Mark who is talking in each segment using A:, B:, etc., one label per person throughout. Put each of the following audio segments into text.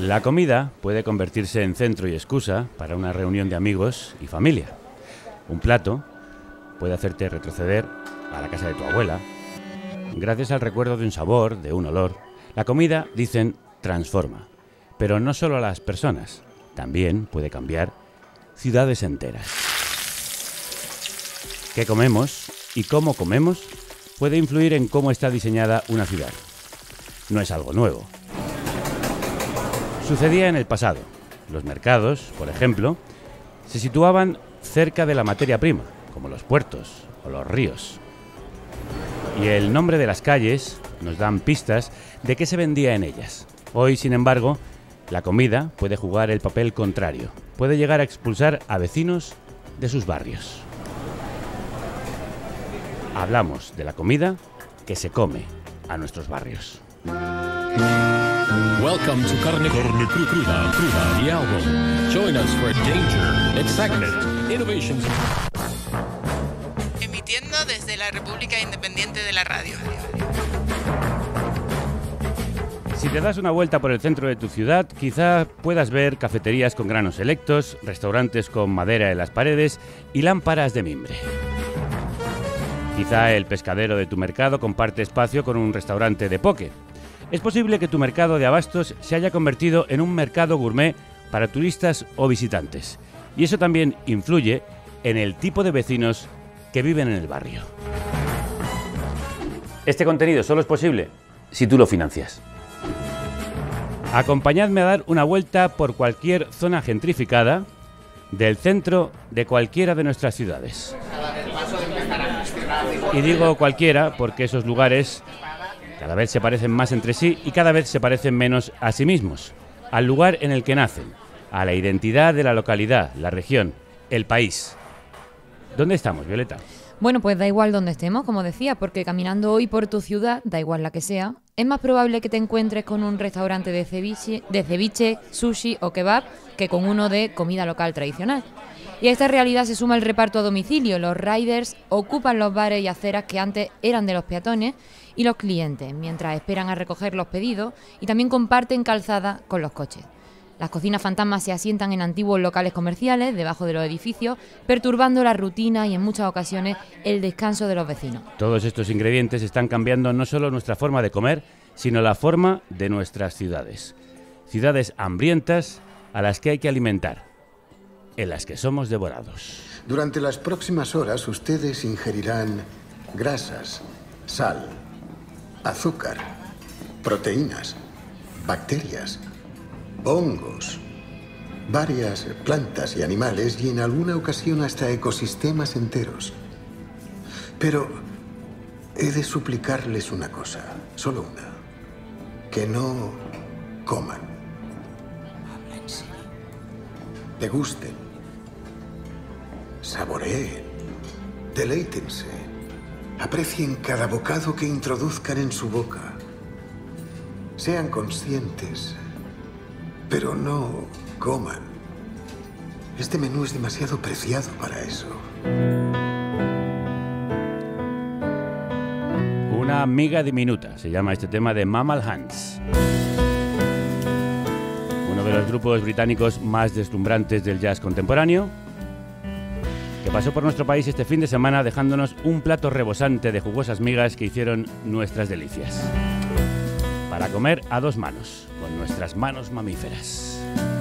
A: La comida puede convertirse en centro y excusa para una reunión de amigos y familia. Un plato puede hacerte retroceder a la casa de tu abuela. Gracias al recuerdo de un sabor, de un olor, la comida, dicen, transforma. Pero no solo a las personas, también puede cambiar ciudades enteras. ¿Qué comemos y cómo comemos puede influir en cómo está diseñada una ciudad? No es algo nuevo. Sucedía en el pasado. Los mercados, por ejemplo, se situaban cerca de la materia prima, como los puertos o los ríos. Y el nombre de las calles nos dan pistas de qué se vendía en ellas. Hoy, sin embargo, la comida puede jugar el papel contrario. Puede llegar a expulsar a vecinos de sus barrios. Hablamos de la comida que se come a nuestros barrios.
B: Welcome to Carne Cruda, the album. Join us for danger, excitement, innovations.
C: Emitiendo desde la República Independiente de la Radio.
A: Si te das una vuelta por el centro de tu ciudad, quizá puedas ver cafeterías con granos selectos, restaurantes con madera en las paredes y lámparas de mimbre. Quizá el pescadero de tu mercado comparte espacio con un restaurante de poke. Es posible que tu mercado de abastos se haya convertido en un mercado gourmet para turistas o visitantes. Y eso también influye en el tipo de vecinos que viven en el barrio. Este contenido solo es posible si tú lo financias. Acompañadme a dar una vuelta por cualquier zona gentrificada del centro de cualquiera de nuestras ciudades. Y digo cualquiera porque esos lugares cada vez se parecen más entre sí y cada vez se parecen menos a sí mismos, al lugar en el que nacen, a la identidad de la localidad, la región, el país. ¿Dónde estamos, Violeta?
D: Bueno, pues da igual donde estemos, como decía, porque caminando hoy por tu ciudad, da igual la que sea, es más probable que te encuentres con un restaurante de ceviche, sushi o kebab que con uno de comida local tradicional. Y a esta realidad se suma el reparto a domicilio. Los riders ocupan los bares y aceras que antes eran de los peatones y los clientes, mientras esperan a recoger los pedidos y también comparten calzada con los coches. Las cocinas fantasmas se asientan en antiguos locales comerciales, debajo de los edificios, perturbando la rutina y en muchas ocasiones el descanso de los vecinos.
A: Todos estos ingredientes están cambiando no solo nuestra forma de comer, sino la forma de nuestras ciudades. Ciudades hambrientas a las que hay que alimentar, en las que somos devorados.
E: Durante las próximas horas ustedes ingerirán grasas, sal, azúcar, proteínas, bacterias, hongos, varias plantas y animales y en alguna ocasión hasta ecosistemas enteros. Pero he de suplicarles una cosa, solo una, que no coman. Háblense. Degusten. Saboreen. Deleítense. Aprecien cada bocado que introduzcan en su boca. Sean conscientes, pero no coman. Este menú es demasiado preciado para eso.
A: Una amiga diminuta, se llama este tema de Mammal Hands. Uno de los grupos británicos más deslumbrantes del jazz contemporáneo, que pasó por nuestro país este fin de semana dejándonos un plato rebosante de jugosas migas que hicieron nuestras delicias. Para comer a dos manos, con nuestras manos mamíferas.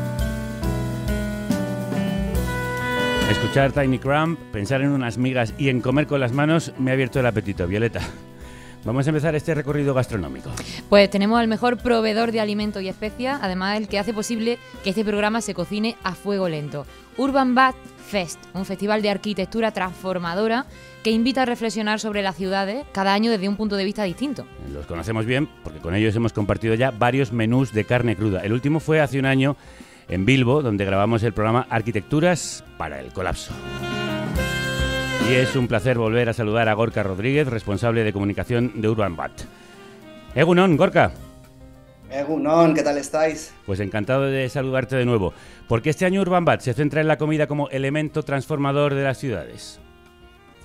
A: Escuchar Tiny Crumb, pensar en unas migas y en comer con las manos me ha abierto el apetito, Violeta. Vamos a empezar este recorrido gastronómico.
D: Pues tenemos al mejor proveedor de alimentos y especias, además el que hace posible que este programa se cocine a fuego lento. Urban Bat Fest, un festival de arquitectura transformadora que invita a reflexionar sobre las ciudades cada año desde un punto de vista distinto.
A: Los conocemos bien porque con ellos hemos compartido ya varios menús de carne cruda. El último fue hace un año en Bilbo, donde grabamos el programa Arquitecturas para el Colapso. Y es un placer volver a saludar a Gorka Rodríguez, responsable de comunicación de Urban Bat. Egunon, Gorka.
F: Egunon, ¿qué tal estáis?
A: Pues encantado de saludarte de nuevo. ¿Por qué este año Urban Bat se centra en la comida como elemento transformador de las ciudades?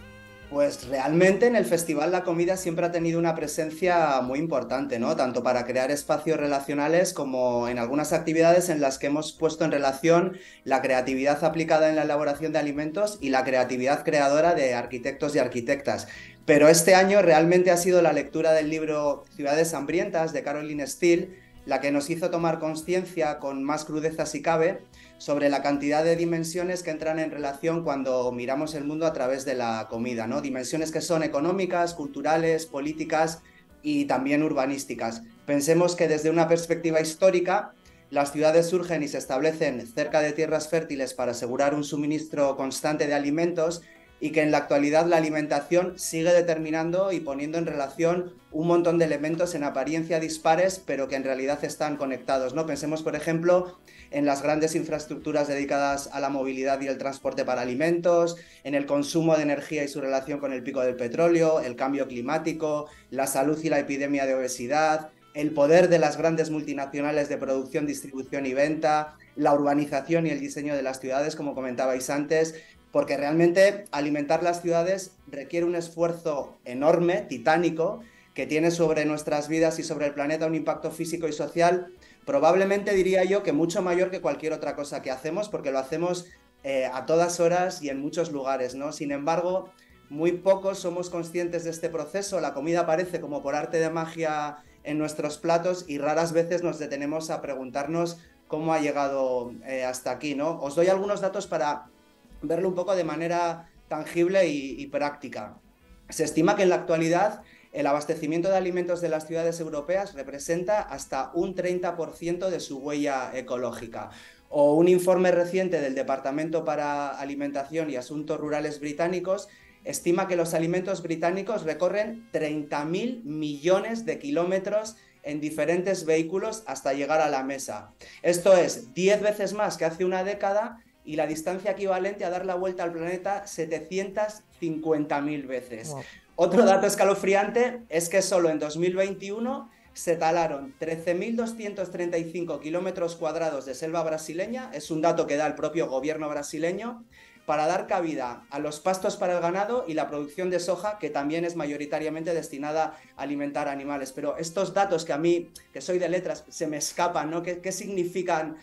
F: Pues realmente en el festival la comida siempre ha tenido una presencia muy importante, ¿no? Tanto para crear espacios relacionales como en algunas actividades en las que hemos puesto en relación la creatividad aplicada en la elaboración de alimentos y la creatividad creadora de arquitectos y arquitectas. Pero este año realmente ha sido la lectura del libro Ciudades hambrientas de Caroline Steele la que nos hizo tomar conciencia con más crudeza si cabe sobre la cantidad de dimensiones que entran en relación cuando miramos el mundo a través de la comida, ¿no? Dimensiones que son económicas, culturales, políticas y también urbanísticas. Pensemos que desde una perspectiva histórica, las ciudades surgen y se establecen cerca de tierras fértiles para asegurar un suministro constante de alimentos y que en la actualidad la alimentación sigue determinando y poniendo en relación un montón de elementos en apariencia dispares, pero que en realidad están conectados, ¿no? Pensemos, por ejemplo, en las grandes infraestructuras dedicadas a la movilidad y el transporte para alimentos, en el consumo de energía y su relación con el pico del petróleo, el cambio climático, la salud y la epidemia de obesidad, el poder de las grandes multinacionales de producción, distribución y venta, la urbanización y el diseño de las ciudades, como comentabais antes, porque realmente alimentar las ciudades requiere un esfuerzo enorme, titánico, que tiene sobre nuestras vidas y sobre el planeta un impacto físico y social, probablemente diría yo que mucho mayor que cualquier otra cosa que hacemos, porque lo hacemos a todas horas y en muchos lugares, ¿no? Sin embargo, muy pocos somos conscientes de este proceso, la comida aparece como por arte de magia en nuestros platos y raras veces nos detenemos a preguntarnos cómo ha llegado hasta aquí, ¿no? Os doy algunos datos para verlo un poco de manera tangible y práctica. Se estima que en la actualidad el abastecimiento de alimentos de las ciudades europeas representa hasta un 30% de su huella ecológica. O un informe reciente del Departamento para Alimentación y Asuntos Rurales británicos estima que los alimentos británicos recorren 30.000 millones de kilómetros en diferentes vehículos hasta llegar a la mesa. Esto es 10 veces más que hace una década y la distancia equivalente a dar la vuelta al planeta 750.000 veces. Wow. Otro dato escalofriante es que solo en 2021 se talaron 13.235 kilómetros cuadrados de selva brasileña, es un dato que da el propio gobierno brasileño, para dar cabida a los pastos para el ganado y la producción de soja, que también es mayoritariamente destinada a alimentar animales. Pero estos datos que a mí, que soy de letras, se me escapan, ¿no? ¿Qué significan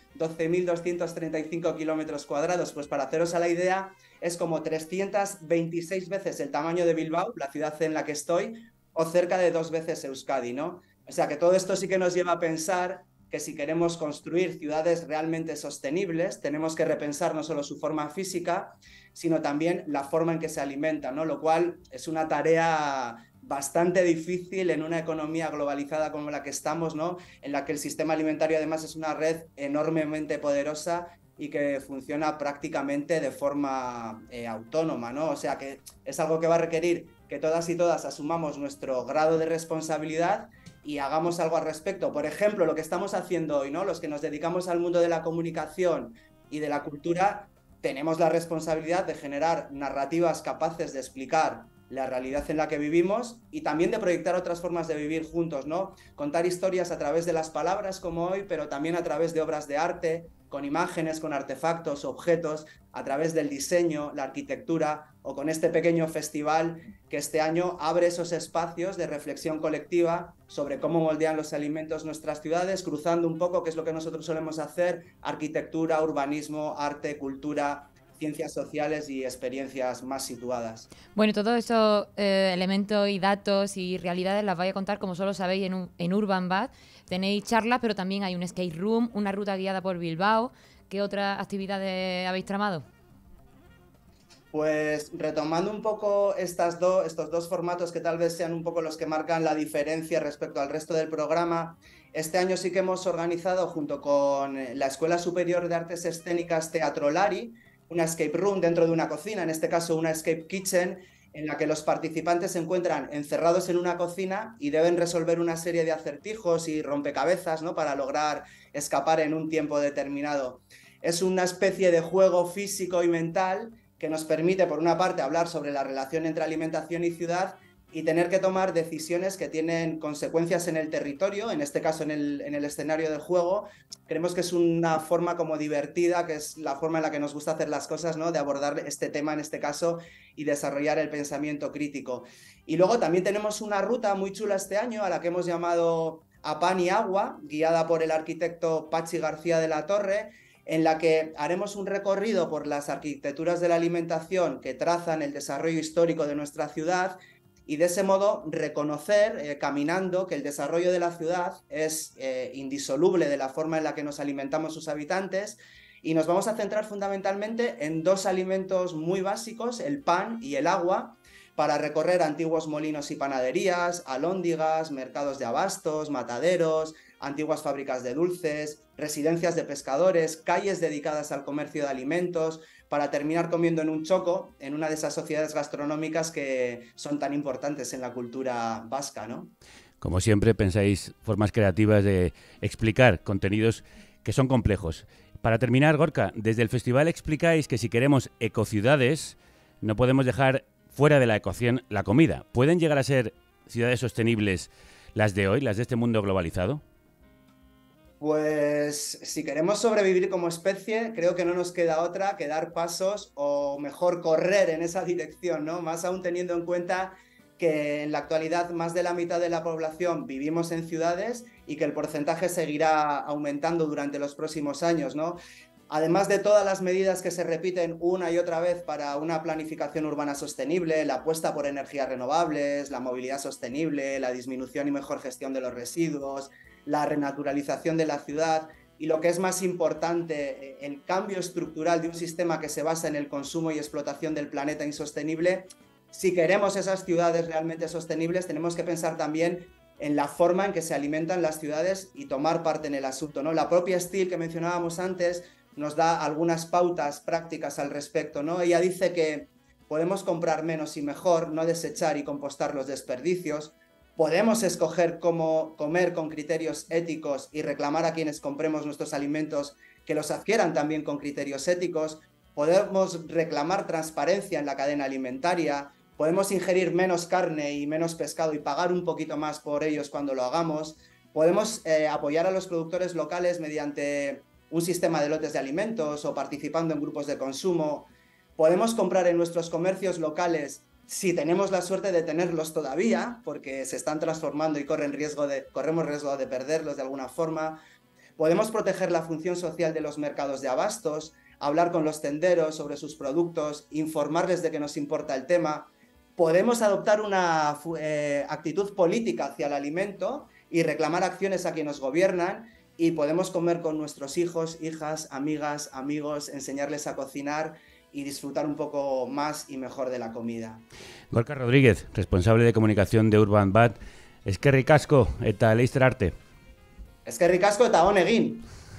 F: 12.235 kilómetros cuadrados? Pues para haceros a la idea, es como 326 veces el tamaño de Bilbao, la ciudad en la que estoy, o cerca de 2 veces Euskadi, ¿no? O sea que todo esto sí que nos lleva a pensar que si queremos construir ciudades realmente sostenibles, tenemos que repensar no solo su forma física, sino también la forma en que se alimenta, ¿no? Lo cual es una tarea bastante difícil en una economía globalizada como la que estamos, ¿no? En la que el sistema alimentario además es una red enormemente poderosa y que funciona prácticamente de forma autónoma, ¿no? O sea que es algo que va a requerir que todas y todas asumamos nuestro grado de responsabilidad y hagamos algo al respecto. Por ejemplo, lo que estamos haciendo hoy, ¿no? Los que nos dedicamos al mundo de la comunicación y de la cultura, tenemos la responsabilidad de generar narrativas capaces de explicar la realidad en la que vivimos y también de proyectar otras formas de vivir juntos, ¿no? Contar historias a través de las palabras como hoy, pero también a través de obras de arte, con imágenes, con artefactos, objetos, a través del diseño, la arquitectura o con este pequeño festival que este año abre esos espacios de reflexión colectiva sobre cómo moldean los alimentos nuestras ciudades, cruzando un poco, que es lo que nosotros solemos hacer, arquitectura, urbanismo, arte, cultura, ciencias sociales y experiencias más situadas.
D: Bueno, todos estos elementos y datos y realidades las vais a contar, como solo sabéis, en Urban Bad. Tenéis charlas, pero también hay un skate room, una ruta guiada por Bilbao. ¿Qué otras actividades habéis tramado?
F: Pues retomando un poco estos dos formatos que tal vez sean un poco los que marcan la diferencia respecto al resto del programa, este año sí que hemos organizado junto con la Escuela Superior de Artes Escénicas Teatro Lari una escape room dentro de una cocina, en este caso una escape kitchen, en la que los participantes se encuentran encerrados en una cocina y deben resolver una serie de acertijos y rompecabezas, ¿no? Para lograr escapar en un tiempo determinado. Es una especie de juego físico y mental que nos permite, por una parte, hablar sobre la relación entre alimentación y ciudad y tener que tomar decisiones que tienen consecuencias en el territorio, en este caso en el escenario del juego. Creemos que es una forma como divertida, que es la forma en la que nos gusta hacer las cosas, ¿no? De abordar este tema en este caso y desarrollar el pensamiento crítico. Y luego también tenemos una ruta muy chula este año a la que hemos llamado A Pan y Agua, guiada por el arquitecto Pachi García de la Torre, en la que haremos un recorrido por las arquitecturas de la alimentación que trazan el desarrollo histórico de nuestra ciudad y de ese modo reconocer, caminando, que el desarrollo de la ciudad es indisoluble de la forma en la que nos alimentamos sus habitantes, y nos vamos a centrar fundamentalmente en dos alimentos muy básicos, el pan y el agua, para recorrer antiguos molinos y panaderías, alhóndigas, mercados de abastos, mataderos, antiguas fábricas de dulces, residencias de pescadores, calles dedicadas al comercio de alimentos, para terminar comiendo en un choco, en una de esas sociedades gastronómicas que son tan importantes en la cultura vasca, ¿no?
A: Como siempre, pensáis formas creativas de explicar contenidos que son complejos. Para terminar, Gorka, desde el festival explicáis que si queremos ecociudades, no podemos dejar fuera de la ecuación la comida. ¿Pueden llegar a ser ciudades sostenibles las de hoy, las de este mundo globalizado?
F: Pues si queremos sobrevivir como especie, creo que no nos queda otra que dar pasos o mejor correr en esa dirección, ¿no? Más aún teniendo en cuenta que en la actualidad más de la mitad de la población vivimos en ciudades y que el porcentaje seguirá aumentando durante los próximos años, ¿no? Además de todas las medidas que se repiten una y otra vez para una planificación urbana sostenible, la apuesta por energías renovables, la movilidad sostenible, la disminución y mejor gestión de los residuos, la renaturalización de la ciudad y, lo que es más importante, el cambio estructural de un sistema que se basa en el consumo y explotación del planeta insostenible. Si queremos esas ciudades realmente sostenibles, tenemos que pensar también en la forma en que se alimentan las ciudades y tomar parte en el asunto, ¿no? La propia Steel que mencionábamos antes nos da algunas pautas prácticas al respecto, ¿no? Ella dice que podemos comprar menos y mejor, no desechar y compostar los desperdicios. Podemos escoger cómo comer con criterios éticos y reclamar a quienes compremos nuestros alimentos que los adquieran también con criterios éticos. Podemos reclamar transparencia en la cadena alimentaria. Podemos ingerir menos carne y menos pescado y pagar un poquito más por ellos cuando lo hagamos. Podemos apoyar a los productores locales mediante un sistema de lotes de alimentos o participando en grupos de consumo. Podemos comprar en nuestros comercios locales si tenemos la suerte de tenerlos todavía, porque se están transformando y corremos riesgo de perderlos de alguna forma. Podemos proteger la función social de los mercados de abastos, hablar con los tenderos sobre sus productos, informarles de que nos importa el tema. Podemos adoptar una actitud política hacia el alimento y reclamar acciones a quienes nos gobiernan, y podemos comer con nuestros hijos, hijas, amigas, amigos, enseñarles a cocinar y disfrutar un poco más y mejor de la comida.
A: Gorka Rodríguez, responsable de comunicación de Urban Bat. Eskerrik asko eta leister arte.
F: Eskerrik asko eta on egin.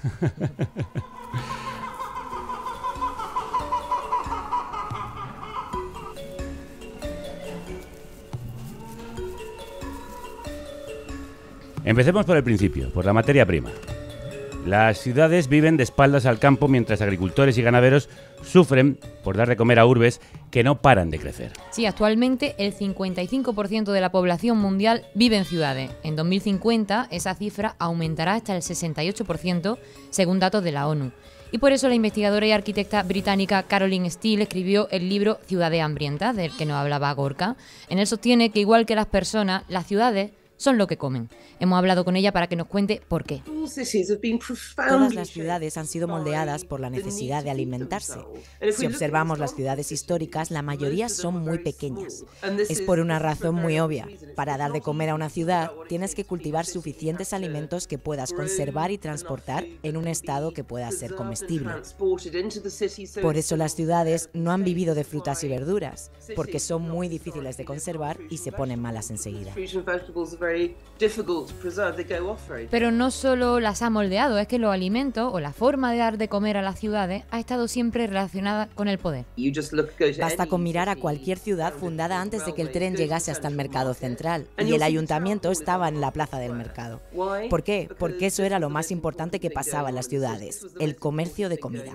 A: Empecemos por el principio, por la materia prima. Las ciudades viven de espaldas al campo mientras agricultores y ganaderos sufren por dar de comer a urbes que no paran de crecer.
D: Sí, actualmente el 55% de la población mundial vive en ciudades. En 2050 esa cifra aumentará hasta el 68% según datos de la ONU. Y por eso la investigadora y arquitecta británica Caroline Steel escribió el libro Ciudades hambrientas, del que nos hablaba Gorka. En él sostiene que, igual que las personas, las ciudades son lo que comen. Hemos hablado con ella para que nos cuente por qué.
G: Todas las ciudades han sido moldeadas por la necesidad de alimentarse. Si observamos las ciudades históricas, la mayoría son muy pequeñas. Es por una razón muy obvia. Para dar de comer a una ciudad, tienes que cultivar suficientes alimentos que puedas conservar y transportar en un estado que pueda ser comestible. Por eso las ciudades no han vivido de frutas y verduras, porque son muy difíciles de conservar y se ponen malas enseguida.
D: Pero no solo las ha moldeado, es que los alimentos o la forma de dar de comer a las ciudades ha estado siempre relacionada con el poder.
G: Basta con mirar a cualquier ciudad fundada antes de que el tren llegase hasta el mercado central, y el ayuntamiento estaba en la plaza del mercado. ¿Por qué? Porque eso era lo más importante que pasaba en las ciudades, el comercio de comida.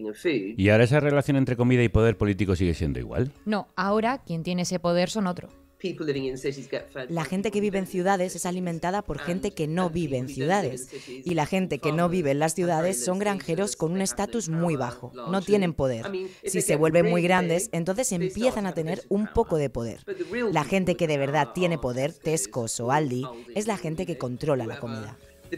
A: ¿Y ahora esa relación entre comida y poder político sigue siendo igual?
D: No, ahora quien tiene ese poder son otros.
G: La gente que vive en ciudades es alimentada por gente que no vive en ciudades. Y la gente que no vive en las ciudades son granjeros con un estatus muy bajo. No tienen poder. Si se vuelven muy grandes, entonces empiezan a tener un poco de poder. La gente que de verdad tiene poder, Tesco's o Aldi, es la gente que controla la comida.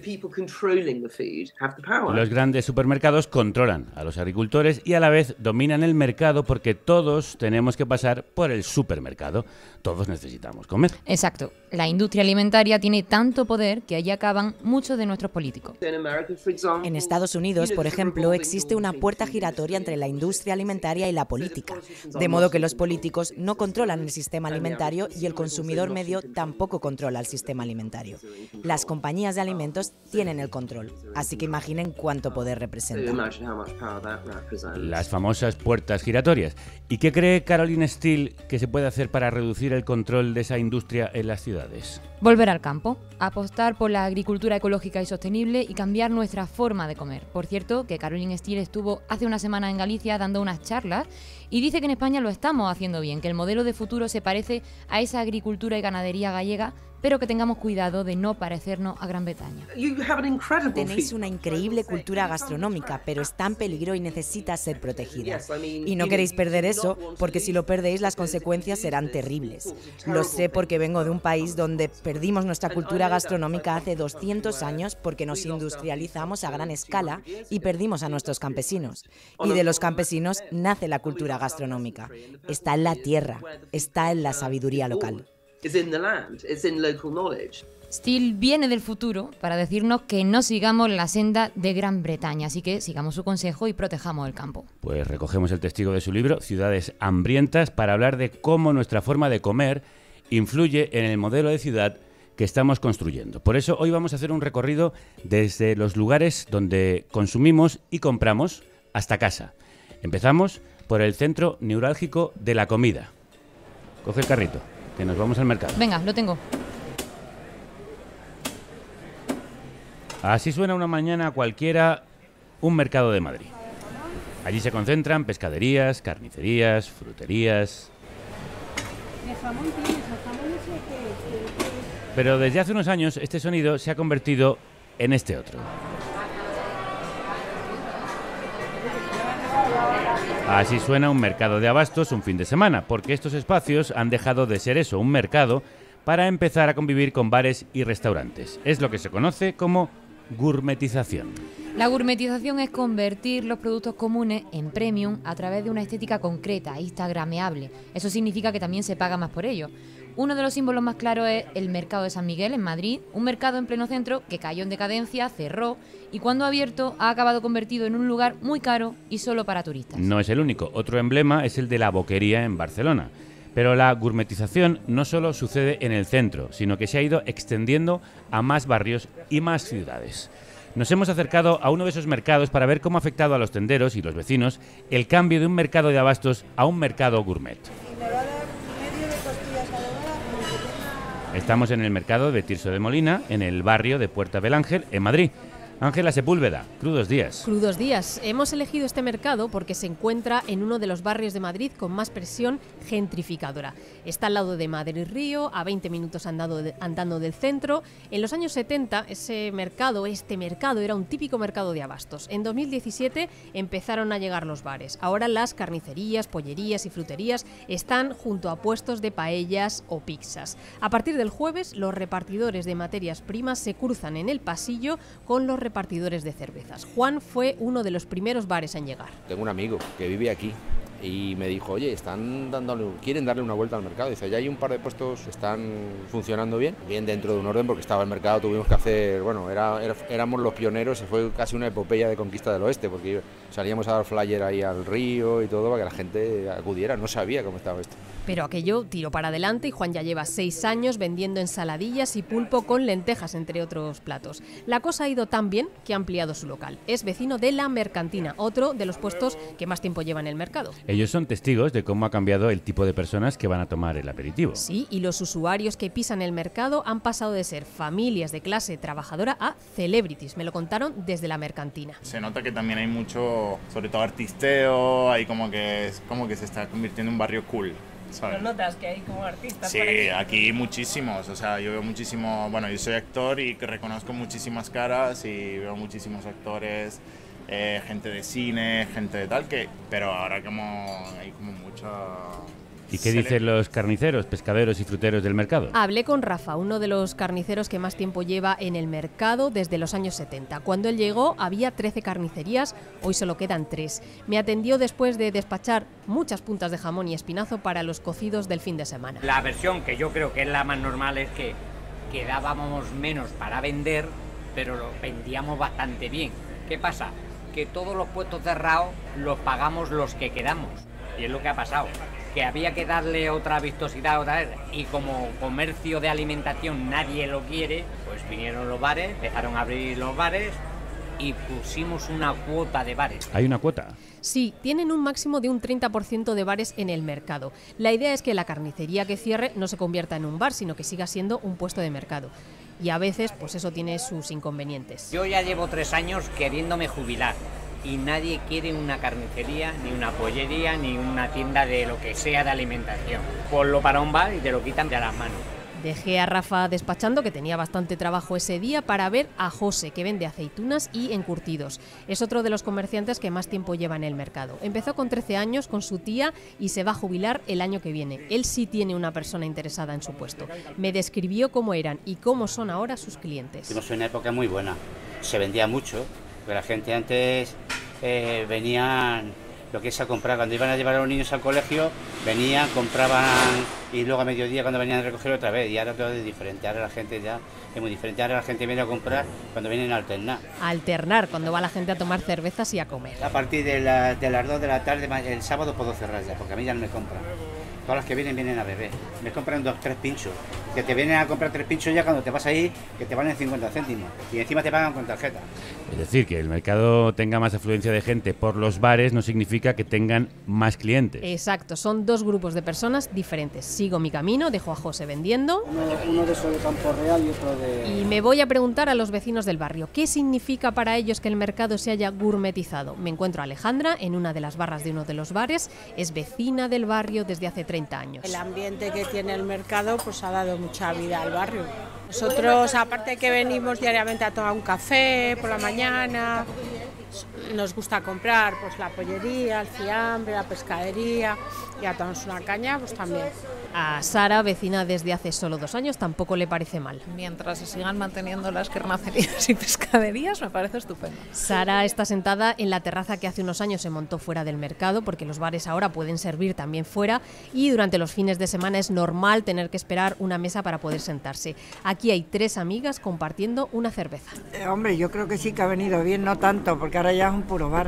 A: Los grandes supermercados controlan a los agricultores y a la vez dominan el mercado porque todos tenemos que pasar por el supermercado. Todos necesitamos comer.
D: Exacto. La industria alimentaria tiene tanto poder que allí acaban muchos de nuestros políticos.
G: En Estados Unidos, por ejemplo, existe una puerta giratoria entre la industria alimentaria y la política, de modo que los políticos no controlan el sistema alimentario y el consumidor medio tampoco controla el sistema alimentario. Las compañías de alimentos tienen el control, así que imaginen cuánto poder representan.
A: Las famosas puertas giratorias. ¿Y qué cree Caroline Steele que se puede hacer para reducir el control de esa industria en las ciudades?
D: Volver al campo, apostar por la agricultura ecológica y sostenible y cambiar nuestra forma de comer. Por cierto, que Caroline Steele estuvo hace una semana en Galicia dando unas charlas y dice que en España lo estamos haciendo bien, que el modelo de futuro se parece a esa agricultura y ganadería gallega, pero que tengamos cuidado de no parecernos a Gran Bretaña.
G: Tenéis una increíble cultura gastronómica, pero está en peligro y necesita ser protegida. Y no queréis perder eso, porque si lo perdéis las consecuencias serán terribles. Lo sé porque vengo de un país donde perdimos nuestra cultura gastronómica hace 200 años porque nos industrializamos a gran escala y perdimos a nuestros campesinos. Y de los campesinos nace la cultura gastronómica. Está en la tierra, está en la sabiduría local.
D: Steele viene del futuro para decirnos que no sigamos la senda de Gran Bretaña, así que sigamos su consejo y protejamos el campo.
A: Pues recogemos el testigo de su libro, Ciudades hambrientas, para hablar de cómo nuestra forma de comer influye en el modelo de ciudad que estamos construyendo. Por eso hoy vamos a hacer un recorrido desde los lugares donde consumimos y compramos hasta casa. Empezamos por el centro neurálgico de la comida. Coge el carrito, que nos vamos al mercado.
D: Venga, lo tengo.
A: Así suena una mañana cualquiera un mercado de Madrid. Allí se concentran pescaderías, carnicerías, fruterías. Pero desde hace unos años este sonido se ha convertido en este otro. Así suena un mercado de abastos un fin de semana, porque estos espacios han dejado de ser eso, un mercado, para empezar a convivir con bares y restaurantes. Es lo que se conoce como gourmetización.
D: La gourmetización es convertir los productos comunes en premium a través de una estética concreta, instagrameable. Eso significa que también se paga más por ello. Uno de los símbolos más claros es el Mercado de San Miguel en Madrid, un mercado en pleno centro que cayó en decadencia, cerró y cuando ha abierto ha acabado convertido en un lugar muy caro y solo para turistas.
A: No es el único. Otro emblema es el de la Boquería en Barcelona. Pero la gourmetización no solo sucede en el centro, sino que se ha ido extendiendo a más barrios y más ciudades. Nos hemos acercado a uno de esos mercados para ver cómo ha afectado a los tenderos y los vecinos el cambio de un mercado de abastos a un mercado gourmet. Estamos en el mercado de Tirso de Molina, en el barrio de Puerta del Ángel, en Madrid. Ángela Sepúlveda, crudos días.
H: Crudos días. Hemos elegido este mercado porque se encuentra en uno de los barrios de Madrid con más presión gentrificadora. Está al lado de Madrid Río, a 20 minutos andando del centro. En los años 70 este mercado era un típico mercado de abastos. En 2017 empezaron a llegar los bares. Ahora las carnicerías, pollerías y fruterías están junto a puestos de paellas o pizzas. A partir del jueves, los repartidores de materias primas se cruzan en el pasillo con los repartidores de cervezas. Juan fue uno de los primeros bares en llegar.
I: Tengo un amigo que vive aquí y me dijo, oye, quieren darle una vuelta al mercado. Dice, ya hay un par de puestos que están funcionando bien dentro de un orden, porque estaba el mercado, tuvimos que hacer, éramos los pioneros, se fue casi una epopeya de conquista del oeste, porque salíamos a dar flyer ahí al río y todo para que la gente acudiera, no sabía cómo estaba esto.
H: Pero aquello tiró para adelante y Juan ya lleva 6 años vendiendo ensaladillas y pulpo con lentejas, entre otros platos. La cosa ha ido tan bien que ha ampliado su local. Es vecino de La Mercantina, otro de los puestos que más tiempo lleva en el mercado.
A: Ellos son testigos de cómo ha cambiado el tipo de personas que van a tomar el aperitivo.
H: Sí, y los usuarios que pisan el mercado han pasado de ser familias de clase trabajadora a celebrities. Me lo contaron desde La Mercantina.
J: Se nota que también hay mucho, sobre todo artisteo, hay como que se está convirtiendo en un barrio cool. ¿sabes?
K: ¿Lo notas que hay como artistas?
J: Sí, aquí muchísimos, o sea, yo veo muchísimo, bueno, yo soy actor y reconozco muchísimas caras y veo muchísimos actores, gente de cine, gente de tal, pero ahora como hay como mucha...
A: ¿Y qué dicen los carniceros, pescaderos y fruteros del mercado?
H: Hablé con Rafa, uno de los carniceros que más tiempo lleva en el mercado desde los años 70. Cuando él llegó había 13 carnicerías, hoy solo quedan 3. Me atendió después de despachar muchas puntas de jamón y espinazo para los cocidos del fin de semana.
L: La versión que yo creo que es la más normal es que quedábamos menos para vender, pero lo vendíamos bastante bien. ¿Qué pasa? Que todos los puestos cerrados los pagamos los que quedamos. Y es lo que ha pasado. Que había que darle otra vistosidad otra vez, y como comercio de alimentación nadie lo quiere, pues vinieron los bares, empezaron a abrir los bares y pusimos una cuota de bares.
A: ¿Hay una cuota?
H: Sí, tienen un máximo de un 30% de bares en el mercado. La idea es que la carnicería que cierre no se convierta en un bar, sino que siga siendo un puesto de mercado. Y a veces, pues eso tiene sus inconvenientes.
L: Yo ya llevo 3 años queriéndome jubilar. Y nadie quiere una carnicería, ni una pollería, ni una tienda de lo que sea de alimentación. Ponlo para un bar y te lo quitan de las manos.
H: Dejé a Rafa despachando, que tenía bastante trabajo ese día, para ver a José, que vende aceitunas y encurtidos. Es otro de los comerciantes que más tiempo lleva en el mercado. Empezó con 13 años con su tía y se va a jubilar el año que viene. Él sí tiene una persona interesada en su puesto. Me describió cómo eran y cómo son ahora sus clientes.
M: Tuvimos una época muy buena. Se vendía mucho. Porque la gente antes venían, lo que es a comprar, cuando iban a llevar a los niños al colegio, venían, compraban y luego a mediodía cuando venían a recoger otra vez, y ahora todo es diferente, ahora la gente ya es muy diferente, ahora la gente viene a comprar cuando vienen a alternar.
H: A alternar, cuando va la gente a tomar cervezas y a comer.
M: A partir de las 2 de la tarde, el sábado puedo cerrar ya, porque a mí ya no me compran. Todas las que vienen a beber. Me compran 2, 3 pinchos. Que te vienen a comprar 3 pinchos ya cuando te vas ahí, que te valen 50 céntimos. Y encima te pagan con tarjeta.
A: Es decir, que el mercado tenga más afluencia de gente por los bares no significa que tengan más clientes.
H: Exacto, son 2 grupos de personas diferentes. Sigo mi camino, dejo a José vendiendo.
N: Uno de esos de Campo Real y otro de...
H: Y me voy a preguntar a los vecinos del barrio, ¿qué significa para ellos que el mercado se haya gourmetizado? Me encuentro a Alejandra en una de las barras de uno de los bares. Es vecina del barrio desde hace 30 años.
O: El ambiente que tiene el mercado pues ha dado mucha vida al barrio. Nosotros, aparte que venimos diariamente a tomar un café por la mañana, nos gusta comprar pues la pollería, el fiambre, la pescadería, y a tomarnos una caña pues también.
H: A Sara, vecina desde hace solo 2 años, tampoco le parece mal.
K: Mientras se sigan manteniendo las carnicerías y pescaderías, me parece estupendo.
H: Sara está sentada en la terraza que hace unos años se montó fuera del mercado, porque los bares ahora pueden servir también fuera, y durante los fines de semana es normal tener que esperar una mesa para poder sentarse. Aquí hay 3 amigas compartiendo una cerveza.
P: Hombre, yo creo que sí que ha venido bien, no tanto, porque ahora ya es un puro bar.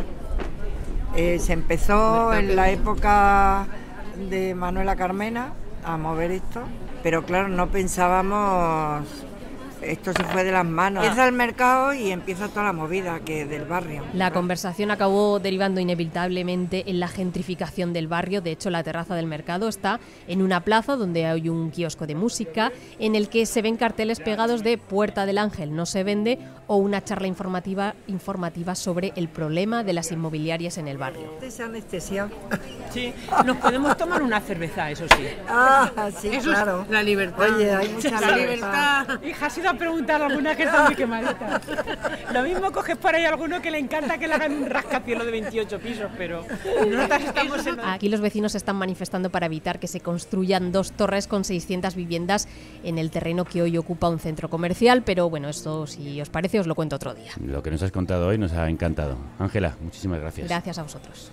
P: Se empezó en la época de Manuela Carmena a mover esto, pero claro, no pensábamos, esto se fue de las manos. Empieza el mercado y empieza toda la movida que del barrio.
H: La conversación acabó derivando inevitablemente en la gentrificación del barrio. De hecho, la terraza del mercado está en una plaza donde hay un kiosco de música en el que se ven carteles pegados de Puerta del Ángel no se vende, o una charla informativa sobre el problema de las inmobiliarias en el barrio.
P: ¿Se ha anestesiado?
K: Sí, nos podemos tomar una cerveza, eso sí.
P: Ah, sí,
K: eso
P: claro.
K: Es la libertad.
P: Oye, hay mucha
K: libertad. Hija, has ido a preguntar a alguna que está muy quemadita. Lo mismo coges por ahí a alguno que le encanta que le hagan un rascacielos de 28 pisos, pero nosotras estamos en...
H: Aquí los vecinos se están manifestando para evitar que se construyan 2 torres con 600 viviendas en el terreno que hoy ocupa un centro comercial, pero bueno, esto, si os parece, os lo cuento otro día.
A: Lo que nos has contado hoy nos ha encantado. Ángela, muchísimas gracias.
H: Gracias a vosotros.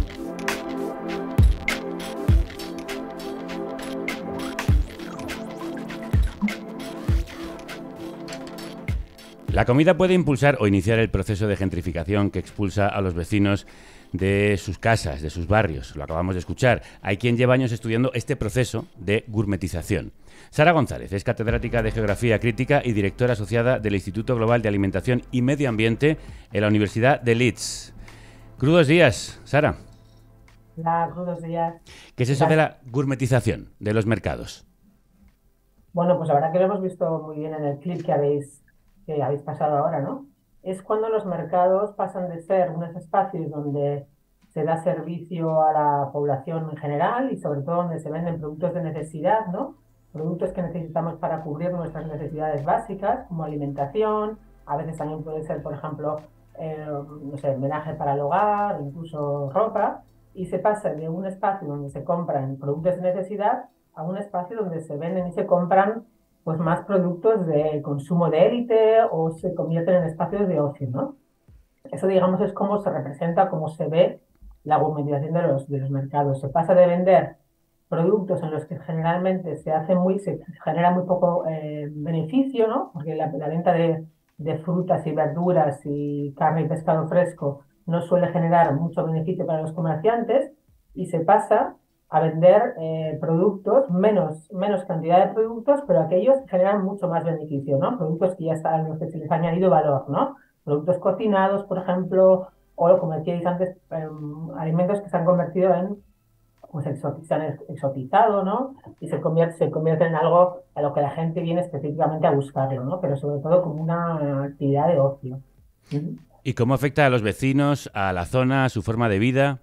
A: La comida puede impulsar o iniciar el proceso de gentrificación que expulsa a los vecinos de sus casas, de sus barrios. Lo acabamos de escuchar. Hay quien lleva años estudiando este proceso de gourmetización. Sara González es catedrática de Geografía Crítica y directora asociada del Instituto Global de Alimentación y Medio Ambiente en la Universidad de Leeds. Crudos días, Sara.
Q: Hola, crudos días.
A: ¿Qué es eso de la gourmetización de los mercados?
Q: Bueno, pues la verdad que lo hemos visto muy bien en el clip que habéis pasado ahora, ¿no? Es cuando los mercados pasan de ser unos espacios donde se da servicio a la población en general y sobre todo donde se venden productos de necesidad, ¿no? Productos que necesitamos para cubrir nuestras necesidades básicas, como alimentación, a veces también puede ser, por ejemplo, no sé, homenaje para el hogar, incluso ropa, y se pasa de un espacio donde se compran productos de necesidad a un espacio donde se venden y se compran pues más productos de consumo de élite o se convierten en espacios de ocio, ¿no? Eso, digamos, es cómo se representa, cómo se ve la gourmetización de los mercados. Se pasa de vender productos en los que generalmente se genera muy poco beneficio, ¿no? Porque la venta de frutas y verduras y carne y pescado fresco no suele generar mucho beneficio para los comerciantes, y se pasa a vender productos, menos cantidad de productos, pero aquellos que generan mucho más beneficio, ¿no? Productos que ya están, los que se les ha añadido valor, ¿no? Productos cocinados, por ejemplo, o, como decíais antes, alimentos que se han convertido en, pues se han exotizado, ¿no? Y se convierten en algo a lo que la gente viene específicamente a buscarlo, ¿no? Pero sobre todo como una actividad de ocio.
A: ¿Y cómo afecta a los vecinos, a la zona, a su forma de vida?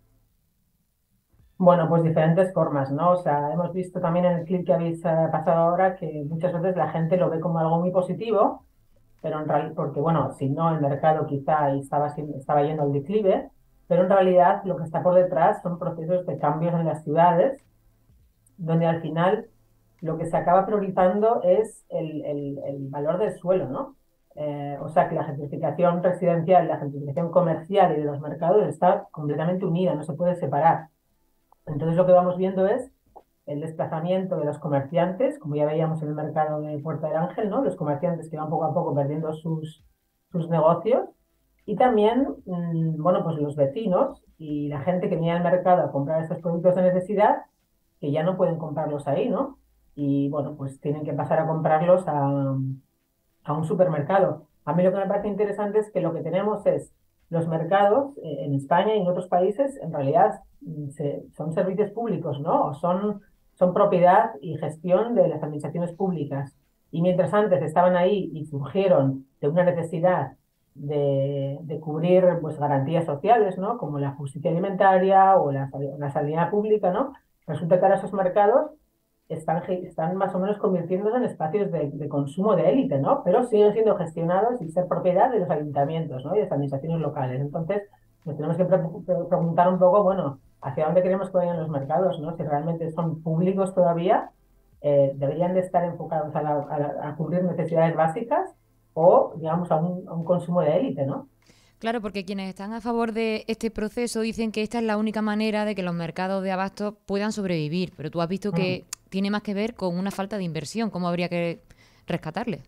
Q: Bueno, pues diferentes formas, ¿no? O sea, hemos visto también en el clip que habéis pasado ahora que muchas veces la gente lo ve como algo muy positivo, pero en realidad, porque bueno, si no, el mercado quizá estaba yendo al declive, pero en realidad lo que está por detrás son procesos de cambios en las ciudades, donde al final lo que se acaba priorizando es el valor del suelo, ¿no? O sea, que la gentrificación residencial, la gentrificación comercial y de los mercados está completamente unida, no se puede separar. Entonces lo que vamos viendo es el desplazamiento de los comerciantes, como ya veíamos en el mercado de Puerta del Ángel, ¿no? Los comerciantes que van poco a poco perdiendo sus negocios, y también, bueno, pues los vecinos y la gente que viene al mercado a comprar estos productos de necesidad, que ya no pueden comprarlos ahí, ¿no? Y bueno, pues tienen que pasar a comprarlos a un supermercado. A mí lo que me parece interesante es que lo que tenemos es los mercados en España y en otros países, en realidad son servicios públicos, ¿no? Son propiedad y gestión de las administraciones públicas. Y mientras antes estaban ahí y surgieron de una necesidad de cubrir pues, garantías sociales, ¿no? Como la justicia alimentaria o la sanidad pública, ¿no? Resulta que ahora esos mercados están más o menos convirtiéndose en espacios de consumo de élite, ¿no? Pero siguen siendo gestionados y ser propiedad de los ayuntamientos, ¿no? Y de las administraciones locales. Entonces, nos tenemos que preguntar un poco, bueno, ¿hacia dónde queremos que vayan los mercados, ¿no? Si realmente son públicos todavía, deberían de estar enfocados a cubrir necesidades básicas o, digamos, a un consumo de élite, ¿no?
D: Claro, porque quienes están a favor de este proceso dicen que esta es la única manera de que los mercados de abastos puedan sobrevivir, pero tú has visto que tiene más que ver con una falta de inversión. ¿Cómo habría que rescatarle?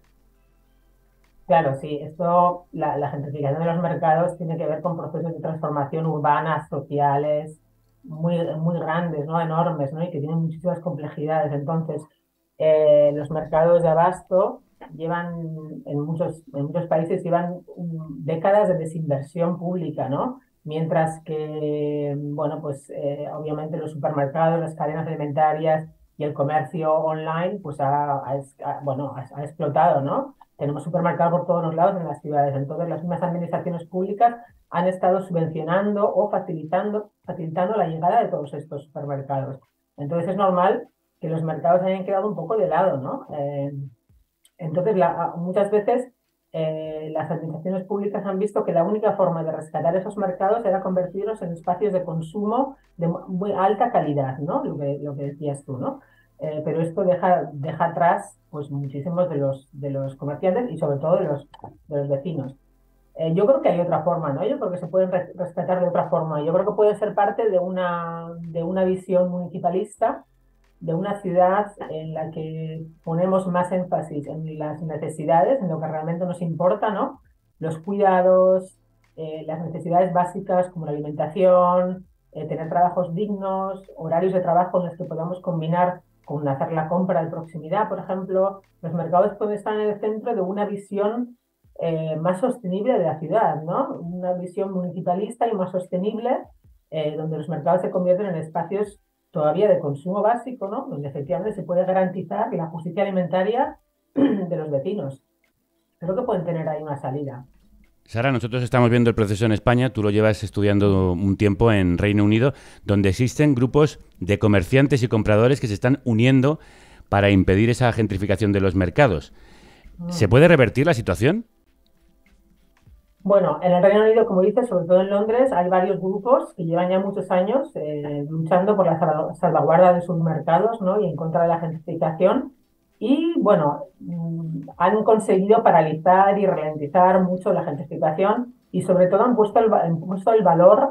Q: Claro, sí, la gentrificación de los mercados tiene que ver con procesos de transformación urbana, sociales, muy grandes, ¿no? Enormes, ¿no? Y que tienen muchísimas complejidades. Entonces, los mercados de abasto en muchos países llevan décadas de desinversión pública, ¿no? Mientras que, bueno, pues obviamente los supermercados, las cadenas alimentarias y el comercio online, pues ha explotado, ¿no? Tenemos supermercados por todos los lados en las ciudades. Entonces, las mismas administraciones públicas han estado subvencionando o facilitando la llegada de todos estos supermercados. Entonces, es normal que los mercados hayan quedado un poco de lado, ¿no? Entonces, muchas veces las administraciones públicas han visto que la única forma de rescatar esos mercados era convertirlos en espacios de consumo de muy alta calidad, ¿no? Lo que decías tú, ¿no? Pero esto deja atrás pues muchísimos de los comerciantes y sobre todo de los vecinos. Yo creo que hay otra forma, ¿no? Yo creo que se pueden rescatar de otra forma. Yo creo que puede ser parte de una visión municipalista, de una ciudad en la que ponemos más énfasis en las necesidades, en lo que realmente nos importa, ¿no? Los cuidados, las necesidades básicas como la alimentación, tener trabajos dignos, horarios de trabajo en los que podamos combinar con hacer la compra de proximidad, por ejemplo. Los mercados pueden estar en el centro de una visión más sostenible de la ciudad, ¿no? Una visión municipalista y más sostenible, donde los mercados se convierten en espacios todavía de consumo básico, ¿no? Donde efectivamente se puede garantizar la justicia alimentaria de los vecinos. Creo que pueden tener ahí una salida.
A: Sara, nosotros estamos viendo el proceso en España, tú lo llevas estudiando un tiempo en Reino Unido, donde existen grupos de comerciantes y compradores que se están uniendo para impedir esa gentrificación de los mercados. ¿Se puede revertir la situación?
Q: Bueno, en el Reino Unido, como dices, sobre todo en Londres, hay varios grupos que llevan ya muchos años luchando por la salvaguarda de sus mercados, ¿no? Y en contra de la gentrificación. Y bueno, han conseguido paralizar y ralentizar mucho la gentrificación y sobre todo han puesto en valor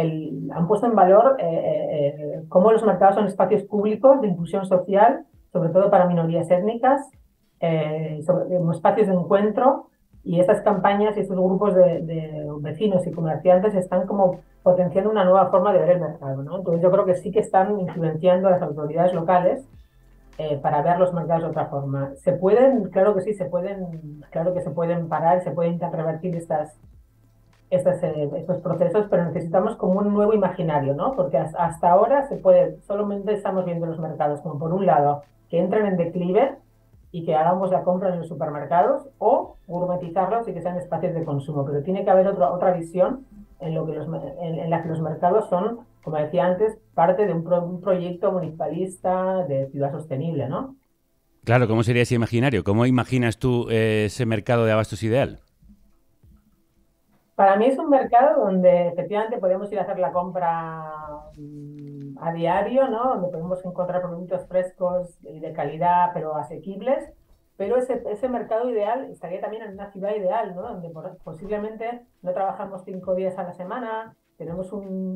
Q: cómo los mercados son espacios públicos de inclusión social, sobre todo para minorías étnicas, espacios de encuentro, y estas campañas y estos grupos de vecinos y comerciantes están como potenciando una nueva forma de ver el mercado, ¿no? Entonces yo creo que sí que están influenciando a las autoridades locales para ver los mercados de otra forma. Claro que sí, claro que se pueden parar, se pueden revertir estos procesos, pero necesitamos como un nuevo imaginario, ¿no? Porque hasta ahora solamente estamos viendo los mercados como por un lado que entren en declive y que hagamos la compra en los supermercados o gourmetizarlos y que sean espacios de consumo, pero tiene que haber otra visión en la que los mercados son, como decía antes, parte de un proyecto municipalista de ciudad sostenible, ¿no?
A: Claro, ¿cómo sería ese imaginario? ¿Cómo imaginas tú ese mercado de abastos ideal?
Q: Para mí es un mercado donde efectivamente podemos ir a hacer la compra a diario, ¿no? Donde podemos encontrar productos frescos y de calidad, pero asequibles. Pero ese mercado ideal estaría también en una ciudad ideal, ¿no? Donde posiblemente no trabajamos 5 días a la semana, tenemos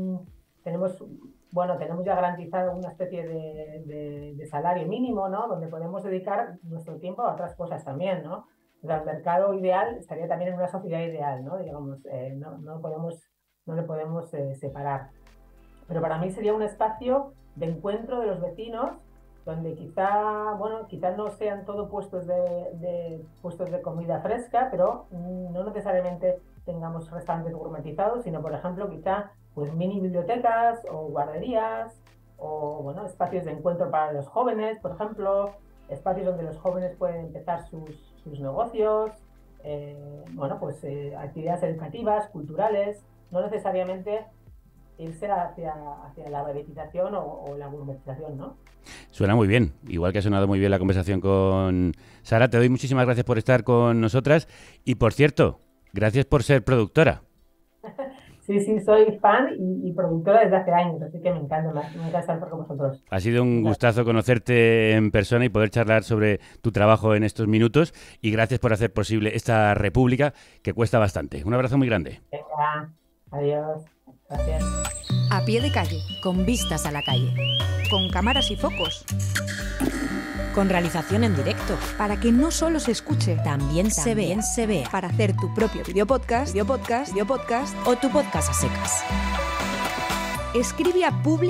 Q: ya garantizado una especie de salario mínimo, ¿no? Donde podemos dedicar nuestro tiempo a otras cosas también, ¿no? O sea, el mercado ideal estaría también en una sociedad ideal, ¿no? Digamos, no le podemos separar. Pero para mí sería un espacio de encuentro de los vecinos, donde quizá no sean todo puestos de comida fresca, pero no necesariamente tengamos restaurantes gourmetizados, sino, por ejemplo, quizá pues mini bibliotecas o guarderías o espacios de encuentro para los jóvenes, por ejemplo, espacios donde los jóvenes pueden empezar sus negocios, actividades educativas, culturales, no necesariamente irse hacia la baratización o la gourmetización, ¿no?
A: Suena muy bien, igual que ha sonado muy bien la conversación con Sara. Te doy muchísimas gracias por estar con nosotras y, por cierto, gracias por ser productora.
Q: Sí, soy fan y productora desde hace años, así que me encanta estar con vosotros.
A: Ha sido un gustazo conocerte en persona y poder charlar sobre tu trabajo en estos minutos, y gracias por hacer posible esta república que cuesta bastante. Un abrazo muy grande.
Q: Venga, adiós. Gracias.
R: A pie de calle.
G: Con vistas a la calle.
R: Con cámaras y focos.
G: Con realización en directo.
R: Para que no solo se escuche,
G: también se vea.
R: Para hacer tu propio videopodcast
G: o tu podcast a secas.
R: Escribe a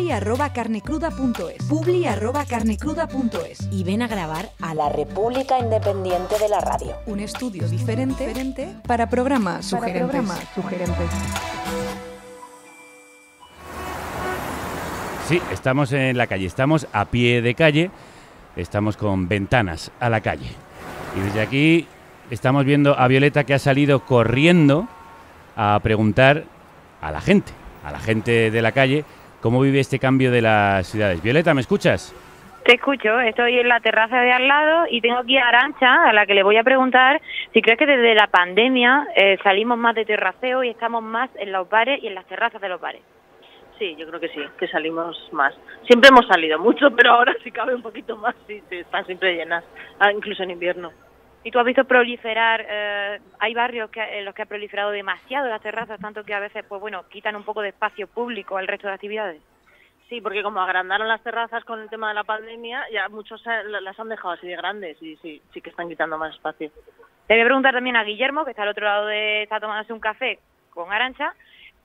R: publi@carnecruda.es
G: y ven a grabar a la República Independiente de la Radio.
R: Un estudio diferente para programas sugerentes.
A: Sí, estamos en la calle, estamos a pie de calle, estamos con ventanas a la calle. Y desde aquí estamos viendo a Violeta, que ha salido corriendo a preguntar a la gente de la calle, cómo vive este cambio de las ciudades. Violeta, ¿me escuchas?
S: Te escucho, estoy en la terraza de al lado y tengo aquí a Arantxa, a la que le voy a preguntar si crees que desde la pandemia salimos más de terraceo y estamos más en los bares y en las terrazas de los bares.
T: Sí, yo creo que sí, que salimos más. Siempre hemos salido mucho, pero ahora sí cabe un poquito más, sí, están siempre llenas, incluso en invierno.
S: ¿Y tú has visto proliferar, hay barrios en los que ha proliferado demasiado las terrazas, tanto que a veces, quitan un poco de espacio público al resto de actividades?
T: Sí, porque como agrandaron las terrazas con el tema de la pandemia, ya muchos las han dejado así de grandes y sí que están quitando más espacio.
S: Te voy a preguntar también a Guillermo, que está al otro lado está tomándose un café con Arantxa.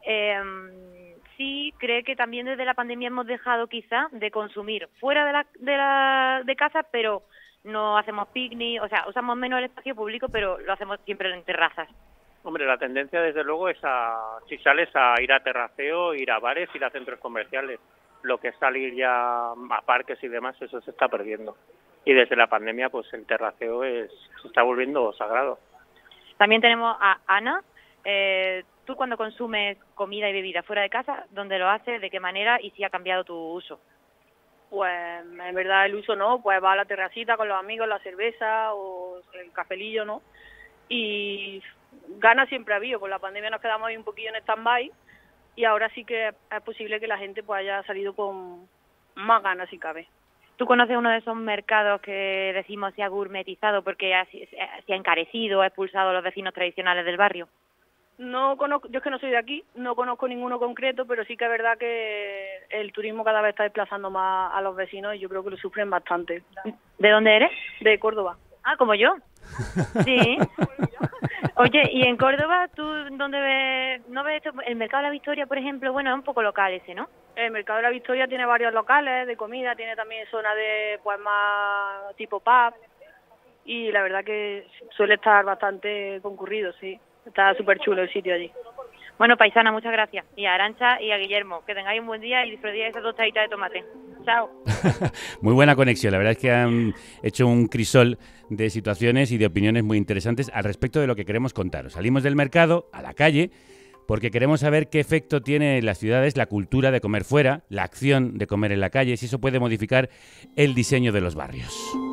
S: Sí, cree que también desde la pandemia hemos dejado quizá de consumir fuera de casa, pero no hacemos picnic, o sea, usamos menos el espacio público, pero lo hacemos siempre en terrazas.
U: Hombre, la tendencia desde luego es si sales a ir a terraceo, ir a bares, ir a centros comerciales. Lo que es salir ya a parques y demás, eso se está perdiendo. Y desde la pandemia, pues el terraceo se está volviendo sagrado.
S: También tenemos a Ana, Tú cuando consumes comida y bebida fuera de casa, ¿dónde lo haces? ¿De qué manera? Y si ha cambiado tu uso.
T: Pues en verdad el uso no, pues va a la terracita con los amigos, la cerveza o el cafelillo, ¿no? Y ganas siempre ha habido, con la pandemia nos quedamos ahí un poquillo en stand-by y ahora sí que es posible que la gente pues haya salido con más ganas si cabe.
S: ¿Tú conoces uno de esos mercados que decimos se ha gourmetizado porque se ha encarecido, ha expulsado a los vecinos tradicionales del barrio?
T: No conozco, yo es que no soy de aquí, no conozco ninguno concreto, pero sí que es verdad que el turismo cada vez está desplazando más a los vecinos y yo creo que lo sufren bastante.
S: ¿De dónde eres?
T: De Córdoba.
S: Ah, como yo. Sí. Oye, ¿y en Córdoba tú dónde ves? ¿No ves esto? El Mercado de la Victoria, por ejemplo, bueno, es un poco local ese, ¿no?
T: El Mercado de la Victoria tiene varios locales de comida, tiene también zona de pues más tipo pub y la verdad que suele estar bastante concurrido, sí. Está súper chulo el sitio allí.
S: Bueno, paisana, muchas gracias. Y a Arantxa y a Guillermo, que tengáis un buen día y disfrutéis de esas tostaditas de tomate. Chao.
A: Muy buena conexión, la verdad es que han hecho un crisol de situaciones y de opiniones muy interesantes al respecto de lo que queremos contaros. Salimos del mercado a la calle porque queremos saber qué efecto tiene en las ciudades la cultura de comer fuera, la acción de comer en la calle, si eso puede modificar el diseño de los barrios.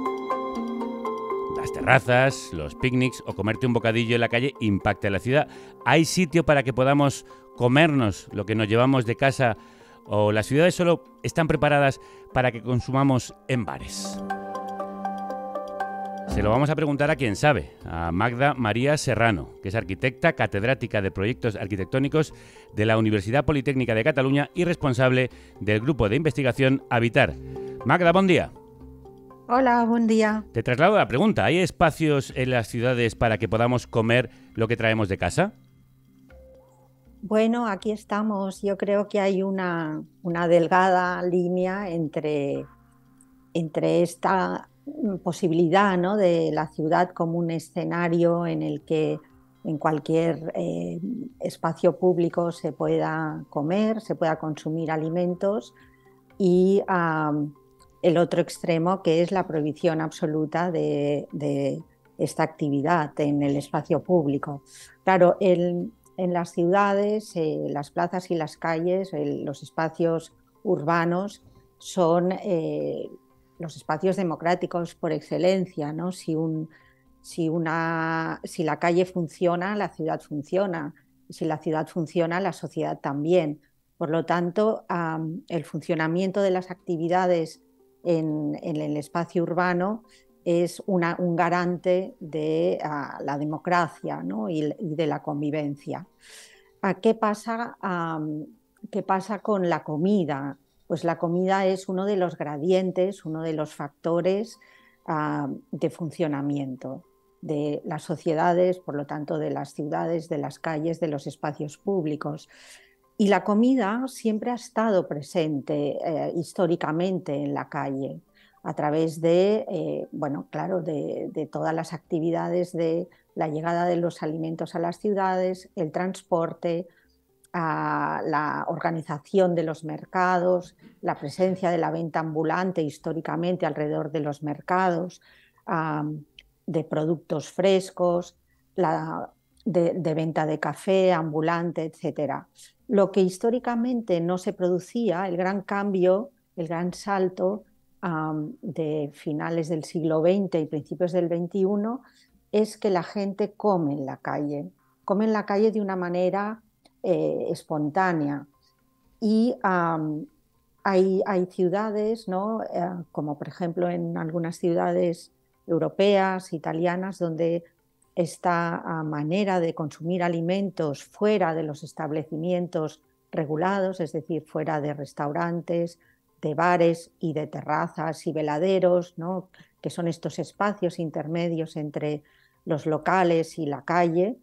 A: Las terrazas, los picnics o comerte un bocadillo en la calle impacta en la ciudad. ¿Hay sitio para que podamos comernos lo que nos llevamos de casa o las ciudades solo están preparadas para que consumamos en bares? Se lo vamos a preguntar a quien sabe, a Magda María Serrano, que es arquitecta, catedrática de proyectos arquitectónicos de la Universidad Politécnica de Cataluña y responsable del grupo de investigación Habitar. Magda, buen día.
B: Hola, buen día.
A: Te traslado la pregunta. ¿Hay espacios en las ciudades para que podamos comer lo que traemos de casa?
B: Bueno, aquí estamos. Yo creo que hay una delgada línea entre esta posibilidad, ¿no?, de la ciudad como un escenario en el que en cualquier espacio público se pueda comer, se pueda consumir alimentos y el otro extremo, que es la prohibición absoluta de esta actividad en el espacio público. Claro, en las ciudades, las plazas y las calles, los espacios urbanos son los espacios democráticos por excelencia, ¿no? Si la calle funciona, la ciudad funciona. Si la ciudad funciona, la sociedad también. Por lo tanto, el funcionamiento de las actividades en el espacio urbano es un garante de la democracia, ¿no?, y de la convivencia. ¿Qué pasa con la comida? Pues la comida es uno de los gradientes, uno de los factores de funcionamiento de las sociedades, por lo tanto de las ciudades, de las calles, de los espacios públicos. Y la comida siempre ha estado presente históricamente en la calle, a través de, de todas las actividades de la llegada de los alimentos a las ciudades, el transporte, la organización de los mercados, la presencia de la venta ambulante históricamente alrededor de los mercados, de productos frescos, de venta de café ambulante, etc. Lo que históricamente no se producía, el gran cambio, el gran salto de finales del siglo XX y principios del XXI, es que la gente come en la calle de una manera espontánea. Y hay ciudades, ¿no?, como por ejemplo en algunas ciudades europeas, italianas, donde esta manera de consumir alimentos fuera de los establecimientos regulados, es decir, fuera de restaurantes, de bares y de terrazas y veladeros, ¿no?, que son estos espacios intermedios entre los locales y la calle,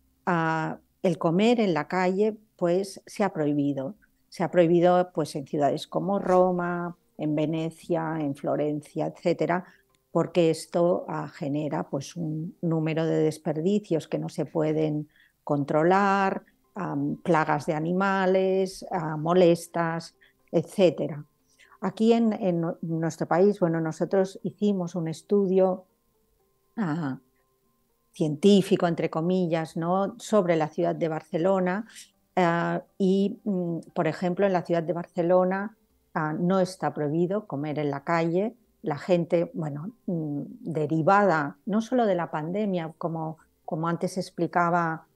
B: el comer en la calle pues se ha prohibido. Se ha prohibido pues en ciudades como Roma, en Venecia, en Florencia, etcétera, porque esto genera pues un número de desperdicios que no se pueden controlar, plagas de animales, molestas, etcétera. Aquí en nuestro país, bueno, nosotros hicimos un estudio científico, entre comillas, ¿no?, sobre la ciudad de Barcelona. Por ejemplo, en la ciudad de Barcelona no está prohibido comer en la calle. La gente, bueno, derivada no solo de la pandemia, como antes explicaba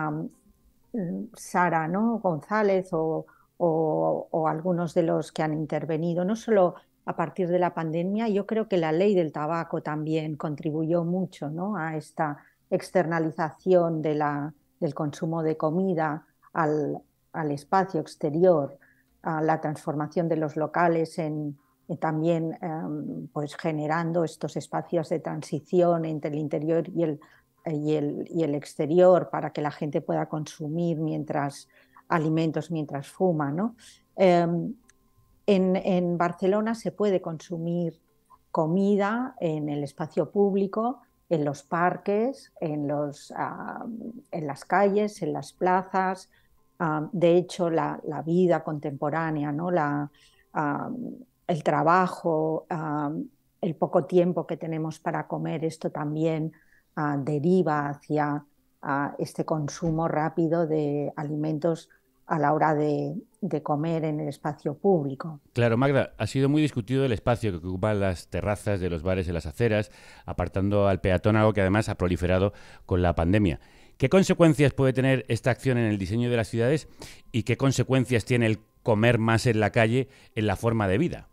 B: Sara, ¿no?, González o algunos de los que han intervenido, no solo a partir de la pandemia. Yo creo que la ley del tabaco también contribuyó mucho, ¿no?, a esta externalización del consumo de comida al espacio exterior, a la transformación de los locales también pues generando estos espacios de transición entre el interior y el exterior para que la gente pueda consumir alimentos mientras fuma, ¿no? En Barcelona se puede consumir comida en el espacio público, en los parques, en las calles, en las plazas. De hecho, la vida contemporánea, ¿no?, el trabajo, el poco tiempo que tenemos para comer, esto también deriva hacia este consumo rápido de alimentos a la hora de comer en el espacio público.
A: Claro, Magda, ha sido muy discutido el espacio que ocupan las terrazas de los bares en las aceras, apartando al peatón, algo que además ha proliferado con la pandemia. ¿Qué consecuencias puede tener esta acción en el diseño de las ciudades y qué consecuencias tiene el comer más en la calle en la forma de vida?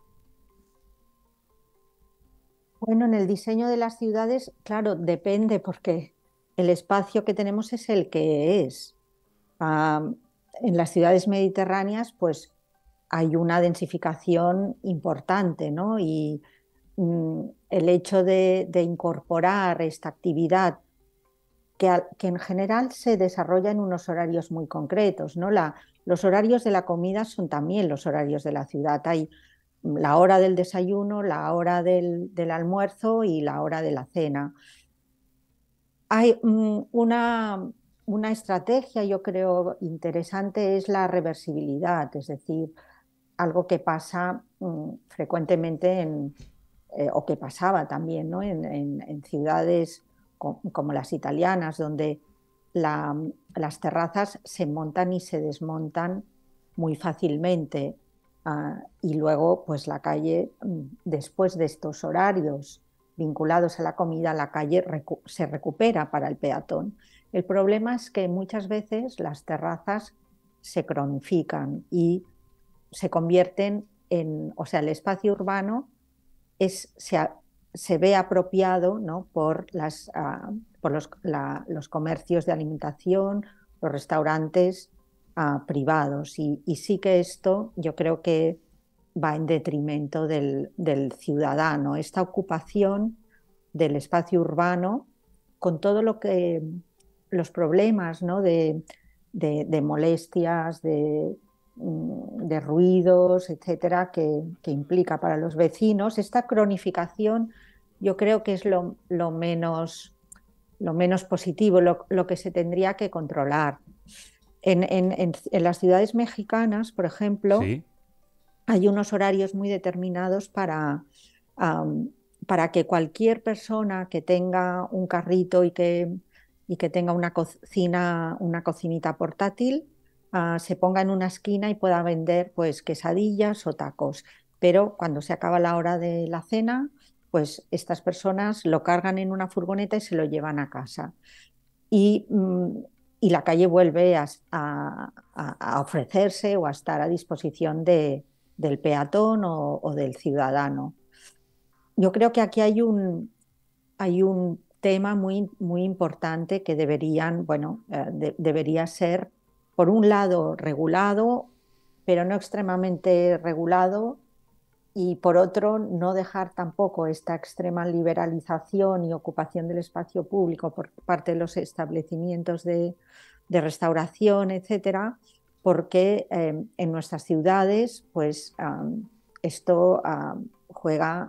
B: Bueno, en el diseño de las ciudades, claro, depende, porque el espacio que tenemos es el que es. En las ciudades mediterráneas, pues hay una densificación importante, ¿no? Y el hecho de incorporar esta actividad que en general se desarrolla en unos horarios muy concretos, ¿no? Los horarios de la comida son también los horarios de la ciudad. Hay la hora del desayuno, la hora del almuerzo y la hora de la cena. Hay una estrategia, yo creo, interesante, es la reversibilidad, es decir, algo que pasa frecuentemente o que pasaba también, ¿no?, en ciudades como las italianas, donde las terrazas se montan y se desmontan muy fácilmente, y luego pues la calle, después de estos horarios vinculados a la comida, la calle se recupera para el peatón. El problema es que muchas veces las terrazas se cronifican y se convierten o sea, el espacio urbano se ve apropiado, ¿no?, por los comercios de alimentación, los restaurantes privados. Y sí que esto yo creo que va en detrimento del ciudadano. Esta ocupación del espacio urbano, con todo los problemas, ¿no?, de molestias, de ruidos, etcétera, que implica para los vecinos. Esta cronificación yo creo que es lo menos positivo, lo que se tendría que controlar. En las ciudades mexicanas, por ejemplo, ¿sí?, hay unos horarios muy determinados para que cualquier persona que tenga un carrito y que tenga una cocinita portátil se ponga en una esquina y pueda vender pues quesadillas o tacos. Pero cuando se acaba la hora de la cena, pues estas personas lo cargan en una furgoneta y se lo llevan a casa. Y la calle vuelve a ofrecerse o a estar a disposición del peatón o del ciudadano. Yo creo que aquí hay un tema muy, muy importante que debería ser, por un lado, regulado, pero no extremadamente regulado, y por otro, no dejar tampoco esta extrema liberalización y ocupación del espacio público por parte de los establecimientos de restauración, etcétera, porque en nuestras ciudades pues, esto juega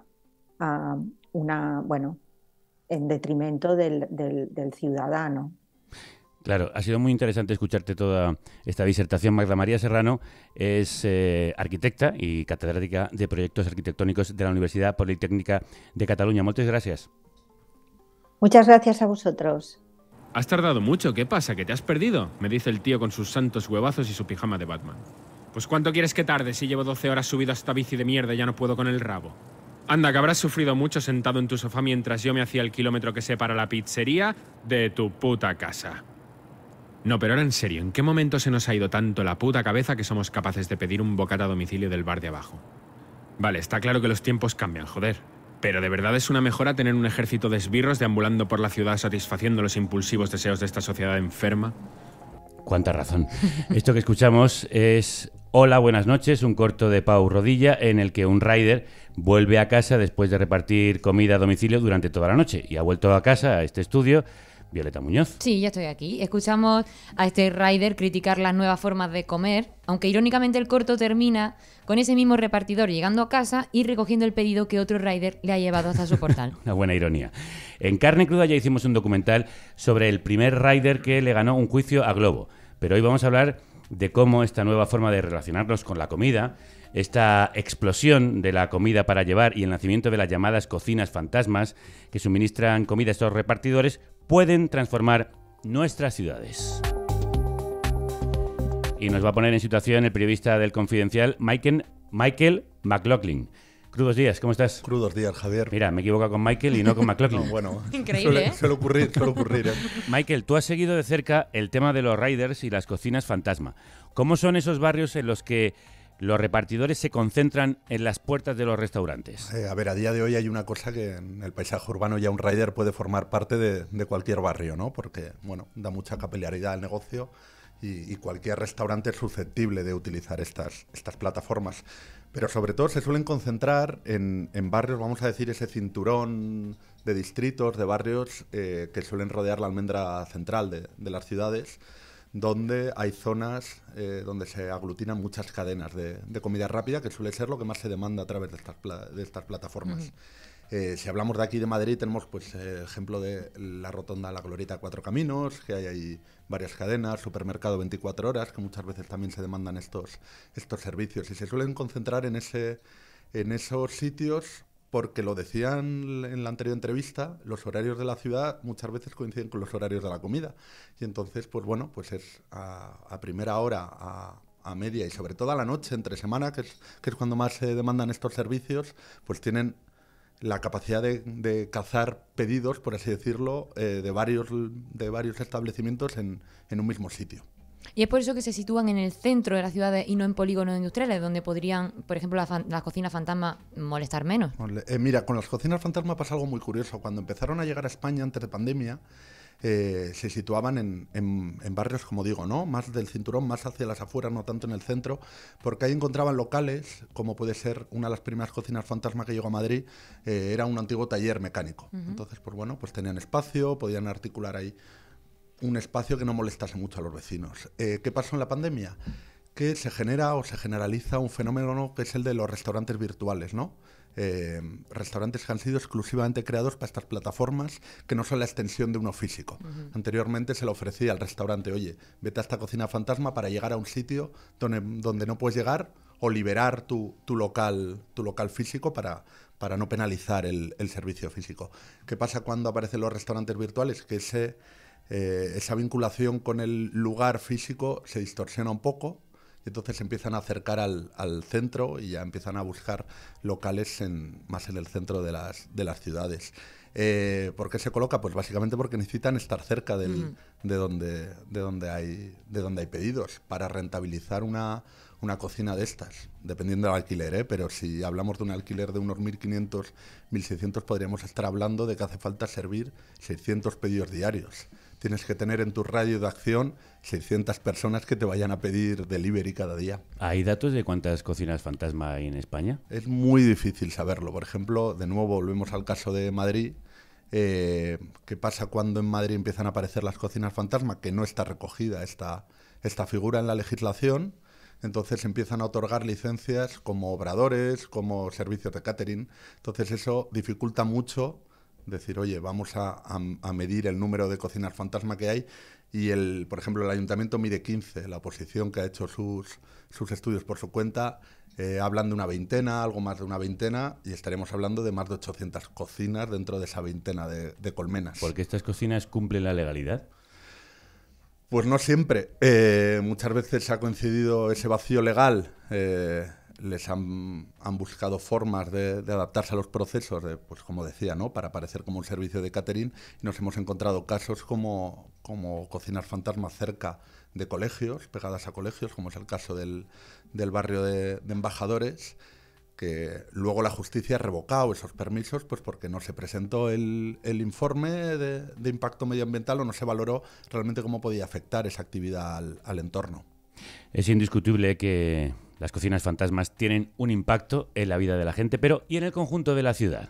B: en detrimento del ciudadano.
A: Claro, ha sido muy interesante escucharte toda esta disertación. Magda María Serrano es arquitecta y catedrática de proyectos arquitectónicos de la Universidad Politécnica de Cataluña. Muchas gracias.
B: Muchas gracias a vosotros.
C: Has tardado mucho, ¿qué pasa? ¿Que te has perdido? Me dice el tío con sus santos huevazos y su pijama de Batman. Pues ¿cuánto quieres que tarde si llevo 12 horas subido a esta bici de mierda y ya no puedo con el rabo? Anda, que habrás sufrido mucho sentado en tu sofá mientras yo me hacía el kilómetro que separa la pizzería de tu puta casa. No, pero ahora en serio, ¿en qué momento se nos ha ido tanto la puta cabeza que somos capaces de pedir un bocata a domicilio del bar de abajo? Vale, está claro que los tiempos cambian, joder. Pero ¿de verdad es una mejora tener un ejército de esbirros deambulando por la ciudad satisfaciendo los impulsivos deseos de esta sociedad enferma?
A: Cuánta razón. Esto que escuchamos es Hola, buenas noches, un corto de Pau Rodilla en el que un rider vuelve a casa después de repartir comida a domicilio durante toda la noche. Y ha vuelto a casa, a este estudio, Violeta Muñoz.
D: Sí, ya estoy aquí. Escuchamos a este rider criticar las nuevas formas de comer, aunque irónicamente el corto termina con ese mismo repartidor llegando a casa y recogiendo el pedido que otro rider le ha llevado hasta su portal.
A: Una buena ironía. En Carne Cruda ya hicimos un documental sobre el primer rider que le ganó un juicio a Globo. Pero hoy vamos a hablar de cómo esta nueva forma de relacionarnos con la comida, esta explosión de la comida para llevar y el nacimiento de las llamadas cocinas fantasmas que suministran comida a estos repartidores pueden transformar nuestras ciudades. Y nos va a poner en situación el periodista del Confidencial, Michael McLaughlin. Crudos días, ¿cómo estás?
V: Crudos días, Javier.
A: Mira, me equivoco con Michael y no con McLaughlin.
V: No, bueno,
D: increíble,
V: suele ocurrir, ¿eh?
A: Michael, tú has seguido de cerca el tema de los riders y las cocinas fantasma. ¿Cómo son esos barrios en los que los repartidores se concentran en las puertas de los restaurantes?
V: A ver, a día de hoy hay una cosa que en el paisaje urbano ya un rider puede formar parte de cualquier barrio, ¿no? Porque, bueno, da mucha capilaridad al negocio y cualquier restaurante es susceptible de utilizar estas plataformas. Pero sobre todo se suelen concentrar en barrios, vamos a decir, ese cinturón de distritos, de barrios que suelen rodear la almendra central de las ciudades, donde hay zonas donde se aglutinan muchas cadenas de comida rápida, que suele ser lo que más se demanda a través de estas plataformas. Si hablamos de aquí de Madrid, tenemos pues ejemplo de la rotonda La Glorieta Cuatro Caminos, que hay ahí varias cadenas, supermercado 24 horas, que muchas veces también se demandan estos servicios. Y se suelen concentrar en esos sitios porque, lo decían en la anterior entrevista, los horarios de la ciudad muchas veces coinciden con los horarios de la comida. Y entonces, pues bueno, pues es a primera hora, a media y sobre todo a la noche, entre semana, que es cuando más se demandan estos servicios, pues tienen la capacidad de cazar pedidos, por así decirlo, de varios establecimientos en un mismo sitio.
D: Y es por eso que se sitúan en el centro de las ciudades y no en polígonos industriales, donde podrían, por ejemplo, las cocinas fantasma molestar menos.
V: Mira, con las cocinas fantasma pasa algo muy curioso. Cuando empezaron a llegar a España antes de pandemia, se situaban en barrios, como digo, ¿no? Más del cinturón, más hacia las afueras, no tanto en el centro, porque ahí encontraban locales, como puede ser una de las primeras cocinas fantasma que llegó a Madrid, era un antiguo taller mecánico. Entonces, pues bueno, pues tenían espacio, podían articular ahí un espacio que no molestase mucho a los vecinos. ¿Qué pasó en la pandemia? Que se genera o se generaliza un fenómeno que es el de los restaurantes virtuales, ¿no? Restaurantes que han sido exclusivamente creados para estas plataformas, que no son la extensión de uno físico. Anteriormente se le ofrecía al restaurante, oye, vete a esta cocina fantasma para llegar a un sitio donde no puedes llegar, o liberar tu local físico para no penalizar el servicio físico. ¿Qué pasa cuando aparecen los restaurantes virtuales? Que esa vinculación con el lugar físico se distorsiona un poco, y entonces se empiezan a acercar al centro y ya empiezan a buscar locales más en el centro de las ciudades. ¿Por qué se coloca? Pues básicamente porque necesitan estar cerca de donde hay pedidos para rentabilizar una cocina de estas, dependiendo del alquiler, pero si hablamos de un alquiler de unos 1.500, 1.600, podríamos estar hablando de que hace falta servir 600 pedidos diarios. Tienes que tener en tu radio de acción 600 personas que te vayan a pedir delivery cada día.
A: ¿Hay datos de cuántas cocinas fantasma hay en España?
V: Es muy difícil saberlo. Por ejemplo, de nuevo volvemos al caso de Madrid. ¿Qué pasa cuando en Madrid empiezan a aparecer las cocinas fantasma? Que no está recogida esta figura en la legislación. Entonces empiezan a otorgar licencias como obradores, como servicios de catering. Entonces eso dificulta mucho decir, oye, vamos a medir el número de cocinas fantasma que hay. Y, por ejemplo, el ayuntamiento mide 15. La oposición, que ha hecho sus estudios por su cuenta, hablan de una veintena, algo más de una veintena, y estaremos hablando de más de 800 cocinas dentro de esa veintena de colmenas.
A: ¿Porque estas cocinas cumplen la legalidad?
V: Pues no siempre. Muchas veces ha coincidido ese vacío legal. Les han buscado formas de adaptarse a los procesos, pues como decía, ¿no? Para parecer como un servicio de catering. Y nos hemos encontrado casos como cocinas fantasmas cerca de colegios, pegadas a colegios, como es el caso del barrio de Embajadores, que luego la justicia ha revocado esos permisos pues porque no se presentó el informe de impacto medioambiental o no se valoró realmente cómo podía afectar esa actividad al entorno.
A: Es indiscutible que las cocinas fantasmas tienen un impacto en la vida de la gente, pero ¿y en el conjunto de la ciudad?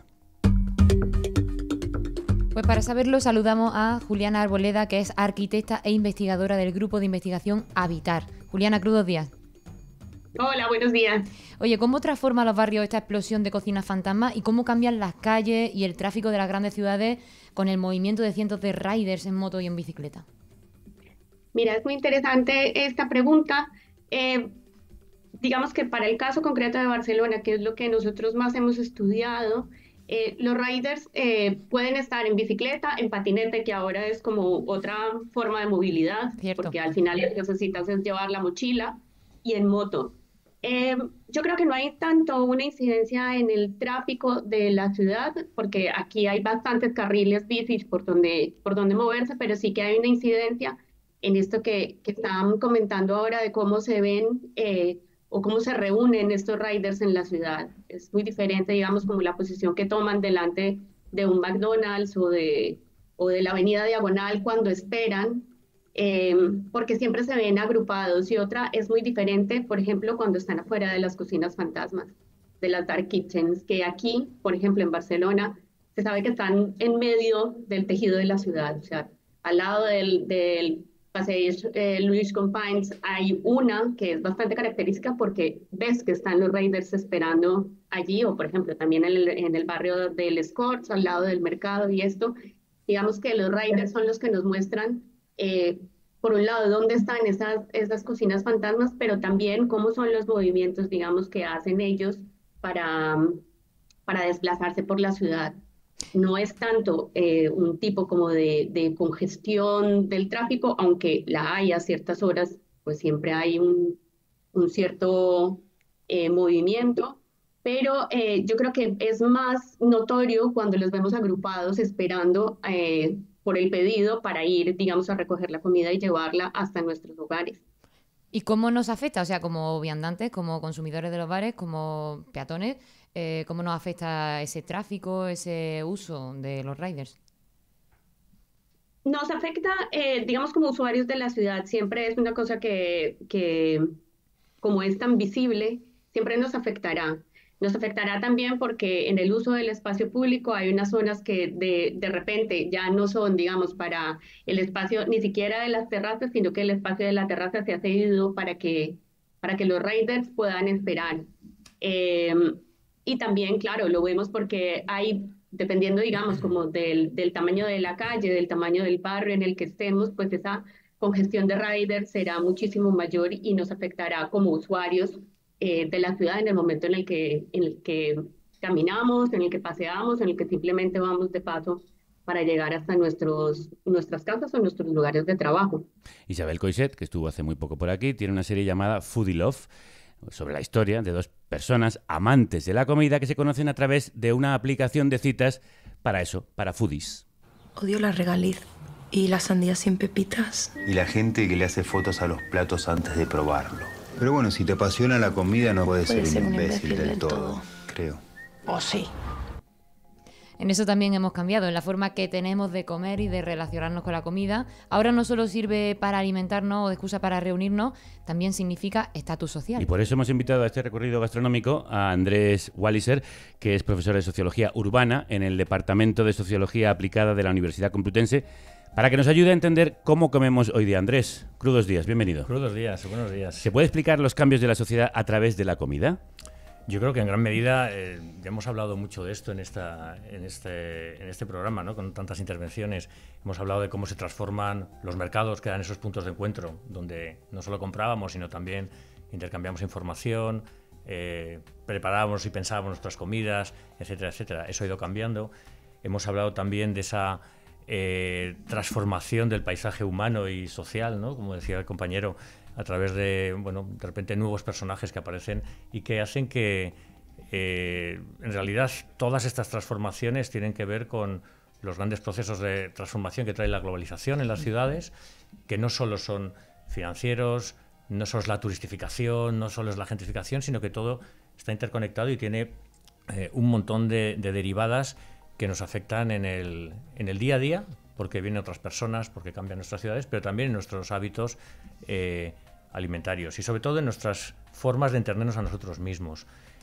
D: Pues para saberlo saludamos a Juliana Arboleda, que es arquitecta e investigadora del grupo de investigación Habitar. Juliana, crudos días.
E: Hola, buenos días.
D: Oye, ¿cómo transforma los barrios esta explosión de cocinas fantasmas y cómo cambian las calles y el tráfico de las grandes ciudades con el movimiento de cientos de riders en moto y en bicicleta?
E: Mira, es muy interesante esta pregunta. Digamos que para el caso concreto de Barcelona, que es lo que nosotros más hemos estudiado, los riders pueden estar en bicicleta, en patinete, que ahora es como otra forma de movilidad, porque al final lo que necesitas es llevar la mochila, y en moto. Yo creo que no hay tanto una incidencia en el tráfico de la ciudad, porque aquí hay bastantes carriles bicis por donde moverse, pero sí que hay una incidencia en esto que estaban comentando ahora de cómo se ven o cómo se reúnen estos riders en la ciudad. Es muy diferente, digamos, como la posición que toman delante de un McDonald's o de la avenida Diagonal cuando esperan, porque siempre se ven agrupados, y otra es muy diferente, por ejemplo, cuando están afuera de las cocinas fantasmas, de las dark kitchens, que aquí, por ejemplo, en Barcelona, se sabe que están en medio del tejido de la ciudad, o sea, al lado del Passeig Lluís Companys hay una que es bastante característica porque ves que están los riders esperando allí, o por ejemplo también en el barrio de Les Corts, al lado del mercado, y esto, digamos que los riders son los que nos muestran por un lado dónde están esas cocinas fantasmas, pero también cómo son los movimientos, digamos, que hacen ellos para desplazarse por la ciudad. No es tanto un tipo como de congestión del tráfico, aunque la hay a ciertas horas, pues siempre hay un cierto movimiento, pero yo creo que es más notorio cuando los vemos agrupados esperando por el pedido para ir, digamos, a recoger la comida y llevarla hasta nuestros hogares.
D: ¿Y cómo nos afecta? O sea, como viandantes, como consumidores de los bares, como peatones, ¿cómo nos afecta ese tráfico, ese uso de los riders?
E: Nos afecta, digamos, como usuarios de la ciudad. Siempre es una cosa que como es tan visible, siempre nos afectará. Nos afectará también porque en el uso del espacio público hay unas zonas que de repente ya no son, digamos, para el espacio ni siquiera de las terrazas, sino que el espacio de la terraza se ha cedido para que los riders puedan esperar. Y también, claro, lo vemos porque hay, dependiendo, digamos, como del tamaño de la calle, del tamaño del barrio en el que estemos, pues esa congestión de riders será muchísimo mayor y nos afectará como usuarios de la ciudad en el momento en el que caminamos, en el que paseamos, en el que simplemente vamos de paso para llegar hasta nuestras casas o nuestros lugares de trabajo.
A: Isabel Coixet, que estuvo hace muy poco por aquí, tiene una serie llamada Foodie Love, sobre la historia de dos personas amantes de la comida que se conocen a través de una aplicación de citas para eso, para foodies.
F: Odio la regaliz y las sandías sin pepitas.
W: Y la gente que le hace fotos a los platos antes de probarlo. Pero bueno, si te apasiona la comida no puedes ser un imbécil del todo, creo.
F: Oh, sí.
D: En eso también hemos cambiado, en la forma que tenemos de comer y de relacionarnos con la comida. Ahora no solo sirve para alimentarnos o de excusa para reunirnos, también significa estatus social.
A: Y por eso hemos invitado a este recorrido gastronómico a Andrés Walliser, que es profesor de Sociología Urbana en el Departamento de Sociología Aplicada de la Universidad Complutense, para que nos ayude a entender cómo comemos hoy día. Andrés, crudos días, bienvenido.
X: Crudos días, buenos días.
A: ¿Se puede explicar los cambios de la sociedad a través de la comida?
X: Yo creo que en gran medida ya hemos hablado mucho de esto en este programa, ¿no? Con tantas intervenciones. Hemos hablado de cómo se transforman los mercados, que eran esos puntos de encuentro donde no solo comprábamos, sino también intercambiamos información, preparábamos y pensábamos nuestras comidas, etcétera, etcétera. Eso ha ido cambiando. Hemos hablado también de esa transformación del paisaje humano y social, ¿no? Como decía el compañero, a través de, bueno, de repente nuevos personajes que aparecen y que hacen que, en realidad, todas estas transformaciones tienen que ver con los grandes procesos de transformación que trae la globalización en las ciudades, que no solo son financieros, no solo es la turistificación, no solo es la gentrificación, sino que todo está interconectado y tiene un montón de derivadas que nos afectan en el día a día, porque vienen otras personas, porque cambian nuestras ciudades, pero también en nuestros hábitos alimentarios y sobre todo en nuestras formas de entendernos a nosotros mismos.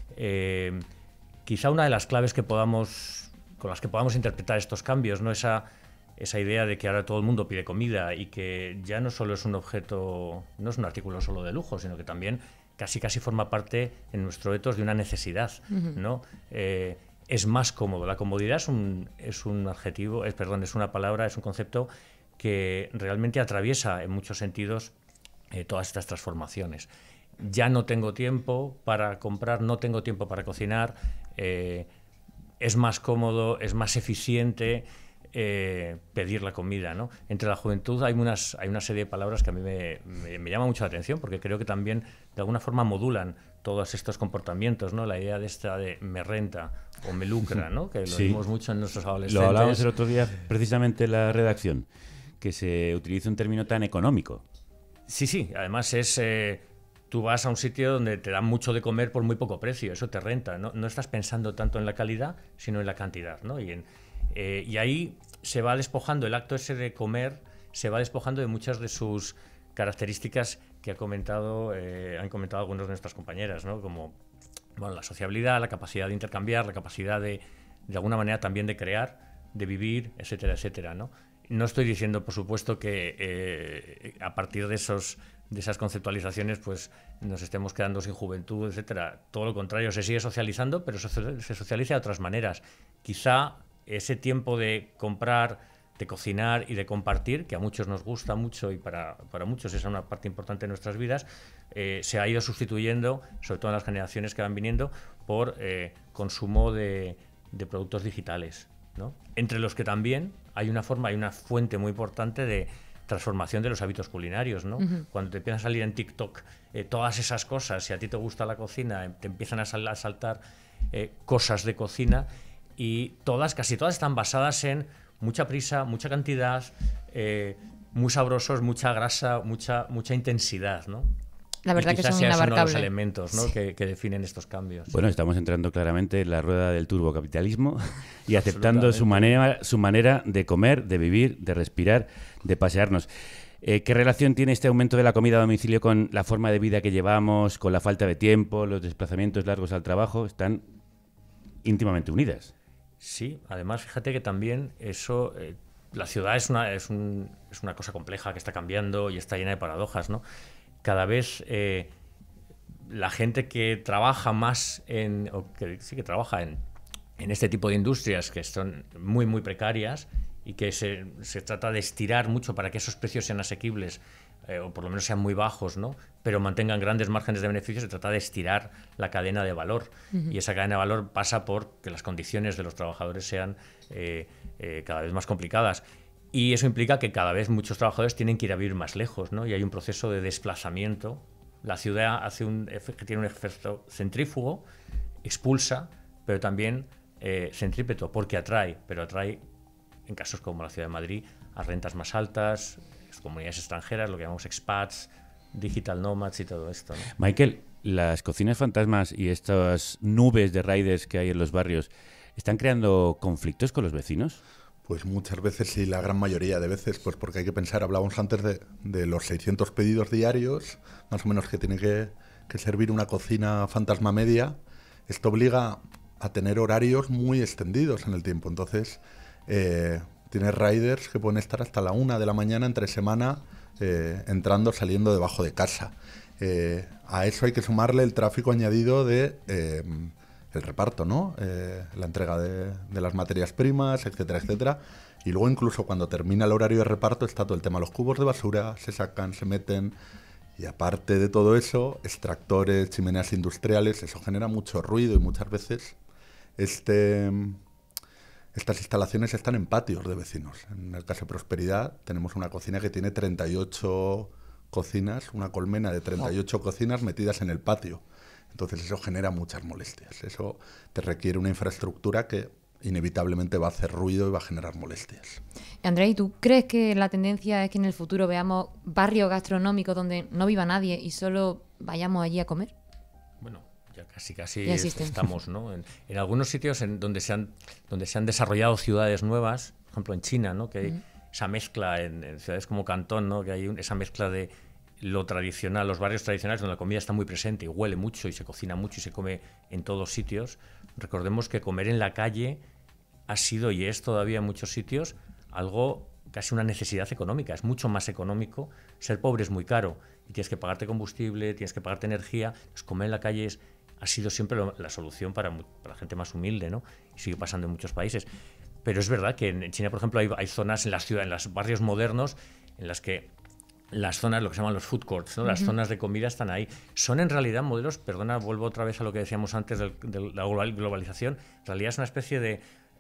X: Quizá una de las claves con las que podamos interpretar estos cambios, ¿no? Esa idea de que ahora todo el mundo pide comida y que ya no solo es un objeto, no es un artículo solo de lujo, sino que también casi forma parte en nuestro etos de una necesidad, ¿no? Es más cómodo. La comodidad es un adjetivo, es una palabra, es un concepto que realmente atraviesa en muchos sentidos todas estas transformaciones. Ya no tengo tiempo para comprar, no tengo tiempo para cocinar, es más cómodo, es más eficiente pedir la comida, ¿no? Entre la juventud hay una serie de palabras que a mí me llama mucho la atención, porque creo que también de alguna forma modulan todos estos comportamientos, ¿no? La idea de me renta o me lucra, ¿no? Que lo vimos mucho en nuestros adolescentes.
A: Lo hablábamos el otro día precisamente en la redacción, que se utiliza un término tan económico.
X: Sí, además tú vas a un sitio donde te dan mucho de comer por muy poco precio, eso te renta, no estás pensando tanto en la calidad, sino en la cantidad, ¿no? Y ahí se va despojando, el acto ese de comer se va despojando de muchas de sus características que han comentado algunas de nuestras compañeras, ¿no? Como la sociabilidad, la capacidad de intercambiar, la capacidad de alguna manera también de crear, de vivir, etcétera, etcétera, ¿no? No estoy diciendo, por supuesto, que a partir de esas conceptualizaciones pues nos estemos quedando sin juventud, etcétera. Todo lo contrario, se sigue socializando, pero se socializa de otras maneras. Quizá ese tiempo de comprar, de cocinar y de compartir, que a muchos nos gusta mucho y para muchos es una parte importante de nuestras vidas, se ha ido sustituyendo, sobre todo en las generaciones que van viniendo, por consumo de productos digitales, ¿no? Entre los que también hay una fuente muy importante de transformación de los hábitos culinarios, ¿no? Cuando te empiezan a salir en TikTok todas esas cosas, si a ti te gusta la cocina, te empiezan a saltar cosas de cocina, y casi todas están basadas en mucha prisa, mucha cantidad, muy sabrosos, mucha grasa, mucha intensidad, ¿no?
D: La verdad que son inabarcables.
X: Es uno de los elementos, ¿no? que definen estos cambios.
A: Bueno, estamos entrando claramente en la rueda del turbocapitalismo y aceptando su manera de comer, de vivir, de respirar, de pasearnos. ¿Qué relación tiene este aumento de la comida a domicilio con la forma de vida que llevamos, con la falta de tiempo, los desplazamientos largos al trabajo? Están íntimamente unidas.
X: Sí, además fíjate que también eso, la ciudad es una cosa compleja que está cambiando y está llena de paradojas, ¿no? Cada vez la gente que trabaja más que trabaja en este tipo de industrias que son muy, muy precarias y que se trata de estirar mucho para que esos precios sean asequibles, o por lo menos sean muy bajos, ¿no? Pero mantengan grandes márgenes de beneficio, se trata de estirar la cadena de valor. Y esa cadena de valor pasa por que las condiciones de los trabajadores sean cada vez más complicadas. Y eso implica que cada vez muchos trabajadores tienen que ir a vivir más lejos, ¿no? Y hay un proceso de desplazamiento. La ciudad tiene un efecto centrífugo, expulsa, pero también centrípeto, porque atrae en casos como la ciudad de Madrid, a rentas más altas, comunidades extranjeras, lo que llamamos expats, digital nomads y todo esto, ¿no?
A: Michael, las cocinas fantasmas y estas nubes de riders que hay en los barrios, ¿están creando conflictos con los vecinos?
V: Pues muchas veces sí, la gran mayoría de veces, pues porque hay que pensar, hablábamos antes de los 600 pedidos diarios, más o menos que tiene que servir una cocina fantasma media. Esto obliga a tener horarios muy extendidos en el tiempo, entonces tienes riders que pueden estar hasta la 1 de la mañana entre semana entrando, saliendo debajo de casa. A eso hay que sumarle el tráfico añadido de el reparto, ¿no? La entrega de las materias primas, etcétera, etcétera. Y luego incluso cuando termina el horario de reparto está todo el tema. Los cubos de basura se sacan, se meten. Y aparte de todo eso, extractores, chimeneas industriales, eso genera mucho ruido y muchas veces Estas instalaciones están en patios de vecinos. En el caso de Prosperidad tenemos una cocina que tiene 38 cocinas, una colmena de 38 cocinas metidas en el patio. Entonces eso genera muchas molestias. Eso te requiere una infraestructura que inevitablemente va a hacer ruido y va a generar molestias.
D: Andrés, ¿tú crees que la tendencia es que en el futuro veamos barrios gastronómicos donde no viva nadie y solo vayamos allí a comer?
X: Bueno, ya casi estamos, ¿no? En algunos sitios donde se han desarrollado ciudades nuevas, por ejemplo en China, ¿no? Que hay esa mezcla en ciudades como Cantón, ¿no? Que hay esa mezcla de lo tradicional, los barrios tradicionales donde la comida está muy presente y huele mucho y se cocina mucho y se come en todos sitios. Recordemos que comer en la calle ha sido y es todavía en muchos sitios algo casi una necesidad económica. Es mucho más económico. Ser pobre es muy caro y tienes que pagarte combustible, tienes que pagarte energía. Pues comer en la calle ha sido siempre la solución para la gente más humilde, ¿no? Y sigue pasando en muchos países. Pero es verdad que en China, por ejemplo, hay zonas en las ciudades, en los barrios modernos, en las que las zonas, lo que se llaman los food courts, ¿no? Las zonas de comida están ahí. Son en realidad modelos, perdona, vuelvo otra vez a lo que decíamos antes de la globalización, en realidad es una especie de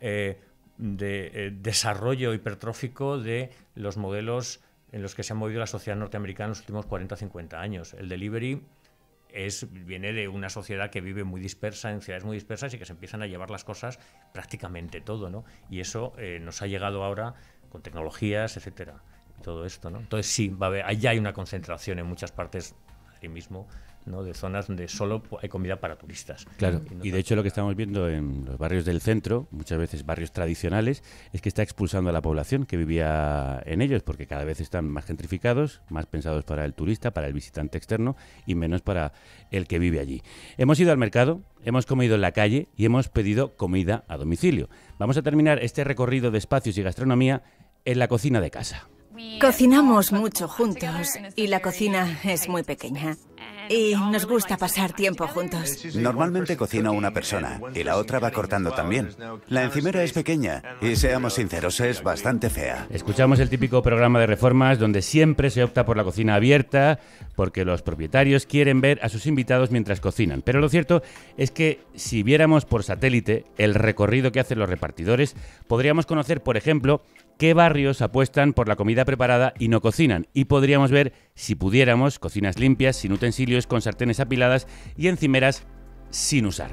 X: desarrollo hipertrófico de los modelos en los que se ha movido la sociedad norteamericana en los últimos 40 o 50 años. El delivery viene de una sociedad que vive muy dispersa, en ciudades muy dispersas y que se empiezan a llevar las cosas prácticamente todo, ¿no? Y eso nos ha llegado ahora con tecnologías, etcétera. Todo esto, ¿no? Entonces sí, allá hay una concentración en muchas partes ahí mismo, ¿no? De zonas donde solo hay comida para turistas.
A: Claro, y de hecho lo que estamos viendo en los barrios del centro, muchas veces barrios tradicionales, es que está expulsando a la población que vivía en ellos, porque cada vez están más gentrificados, más pensados para el turista, para el visitante externo y menos para el que vive allí. Hemos ido al mercado, hemos comido en la calle y hemos pedido comida a domicilio. Vamos a terminar este recorrido de espacios y gastronomía en la cocina de casa.
I: Cocinamos mucho juntos y la cocina es muy pequeña. Y nos gusta pasar tiempo juntos.
J: Normalmente cocina una persona y la otra va cortando también. La encimera es pequeña y, seamos sinceros, es bastante fea.
A: Escuchamos el típico programa de reformas donde siempre se opta por la cocina abierta porque los propietarios quieren ver a sus invitados mientras cocinan. Pero lo cierto es que si viéramos por satélite el recorrido que hacen los repartidores, podríamos conocer, por ejemplo, qué barrios apuestan por la comida preparada y no cocinan. Y podríamos ver, si pudiéramos, cocinas limpias, sin utensilios, con sartenes apiladas y encimeras sin usar.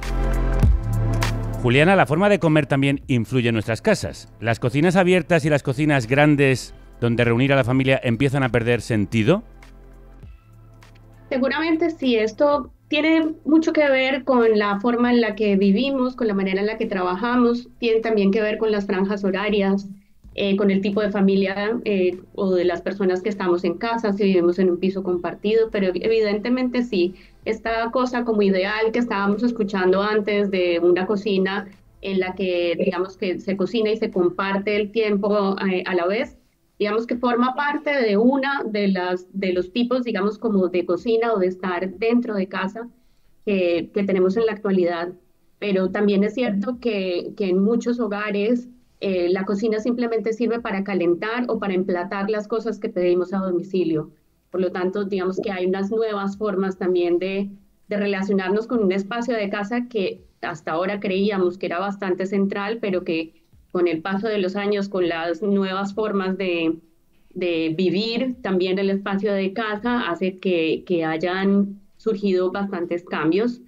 A: Juliana, la forma de comer también influye en nuestras casas. ¿Las cocinas abiertas y las cocinas grandes donde reunir a la familia empiezan a perder sentido?
E: Seguramente sí, esto tiene mucho que ver con la forma en la que vivimos, con la manera en la que trabajamos, tiene también que ver con las franjas horarias, con el tipo de familia o de las personas que estamos en casa, si vivimos en un piso compartido, pero evidentemente sí, esta cosa como ideal que estábamos escuchando antes de una cocina en la que digamos que se cocina y se comparte el tiempo a la vez, digamos que forma parte de una de los tipos, digamos, como de cocina o de estar dentro de casa que tenemos en la actualidad. Pero también es cierto que en muchos hogares la cocina simplemente sirve para calentar o para emplatar las cosas que pedimos a domicilio. Por lo tanto, digamos que hay unas nuevas formas también de relacionarnos con un espacio de casa que hasta ahora creíamos que era bastante central, pero que con el paso de los años, con las nuevas formas de vivir también el espacio de casa, hace que hayan surgido bastantes cambios.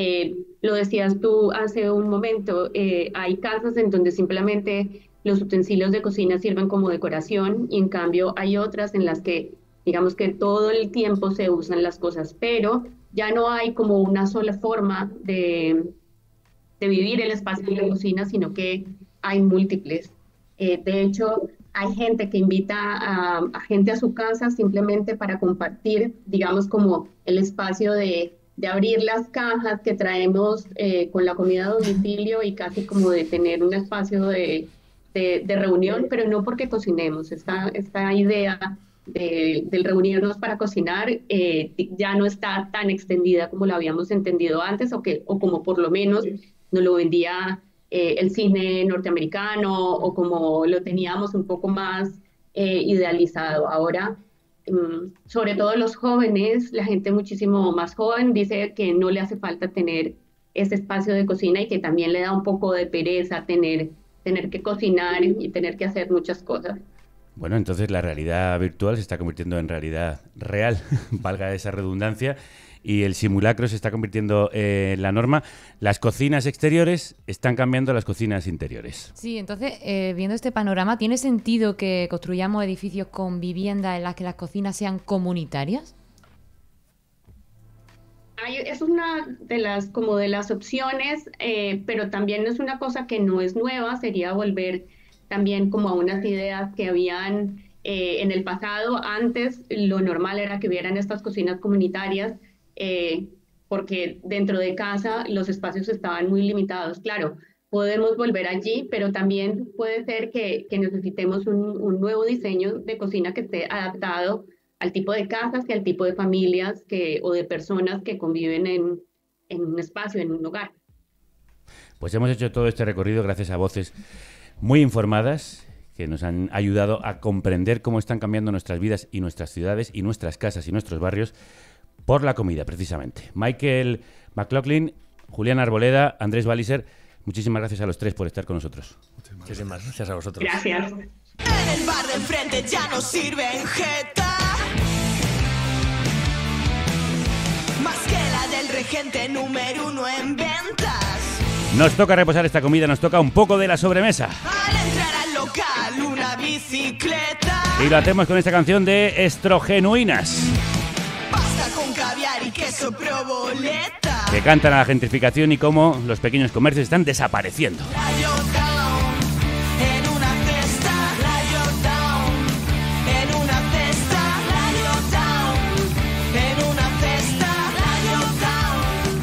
E: Lo decías tú hace un momento, hay casas en donde simplemente los utensilios de cocina sirven como decoración y en cambio hay otras en las que digamos que todo el tiempo se usan las cosas, pero ya no hay como una sola forma de vivir el espacio de la cocina, sino que hay múltiples. De hecho, hay gente que invita a gente a su casa simplemente para compartir, digamos, como el espacio de abrir las cajas que traemos con la comida a domicilio y casi como de tener un espacio de reunión, pero no porque cocinemos. Esta idea del reunirnos para cocinar ya no está tan extendida como lo habíamos entendido antes o como por lo menos nos lo vendía el cine norteamericano o como lo teníamos un poco más idealizado. Ahora, sobre todo los jóvenes, la gente muchísimo más joven dice que no le hace falta tener ese espacio de cocina y que también le da un poco de pereza tener tener que cocinar y tener que hacer muchas cosas.
A: Bueno, entonces la realidad virtual se está convirtiendo en realidad real, valga esa redundancia, y el simulacro se está convirtiendo en la norma. Las cocinas exteriores están cambiando a las cocinas interiores.
D: Sí, entonces, viendo este panorama, ¿tiene sentido que construyamos edificios con viviendas en las que las cocinas sean comunitarias?
E: Es una de las opciones, pero también es una cosa que no es nueva, sería volver también como a unas ideas que habían en el pasado. Antes lo normal era que hubieran estas cocinas comunitarias, porque dentro de casa los espacios estaban muy limitados. Claro, podemos volver allí, pero también puede ser que necesitemos un nuevo diseño de cocina que esté adaptado al tipo de casas y al tipo de familias o de personas que conviven en un espacio, en un hogar.
A: Pues hemos hecho todo este recorrido gracias a voces muy informadas que nos han ayudado a comprender cómo están cambiando nuestras vidas y nuestras ciudades y nuestras casas y nuestros barrios por la comida, precisamente. Michael McLaughlin, Julián Arboleda, Andrés Walliser, muchísimas gracias a los tres por estar con nosotros.
X: Muchísimas gracias a vosotros.
E: Gracias.
L: En el bar de enfrente ya no sirven jeta, más que la del regente número 1 en ventas.
A: Nos toca reposar esta comida, nos toca un poco de la sobremesa.
L: Al entrar al local, una bicicleta.
A: Y lo hacemos con esta canción de Estrogenuinas,
L: Pasta con caviar y queso provoleta.
A: que cantan a la gentrificación y cómo los pequeños comercios están desapareciendo.
L: Rayo down, en una cesta. Rayo down, en una cesta. Rayo down, en una cesta. Rayo down.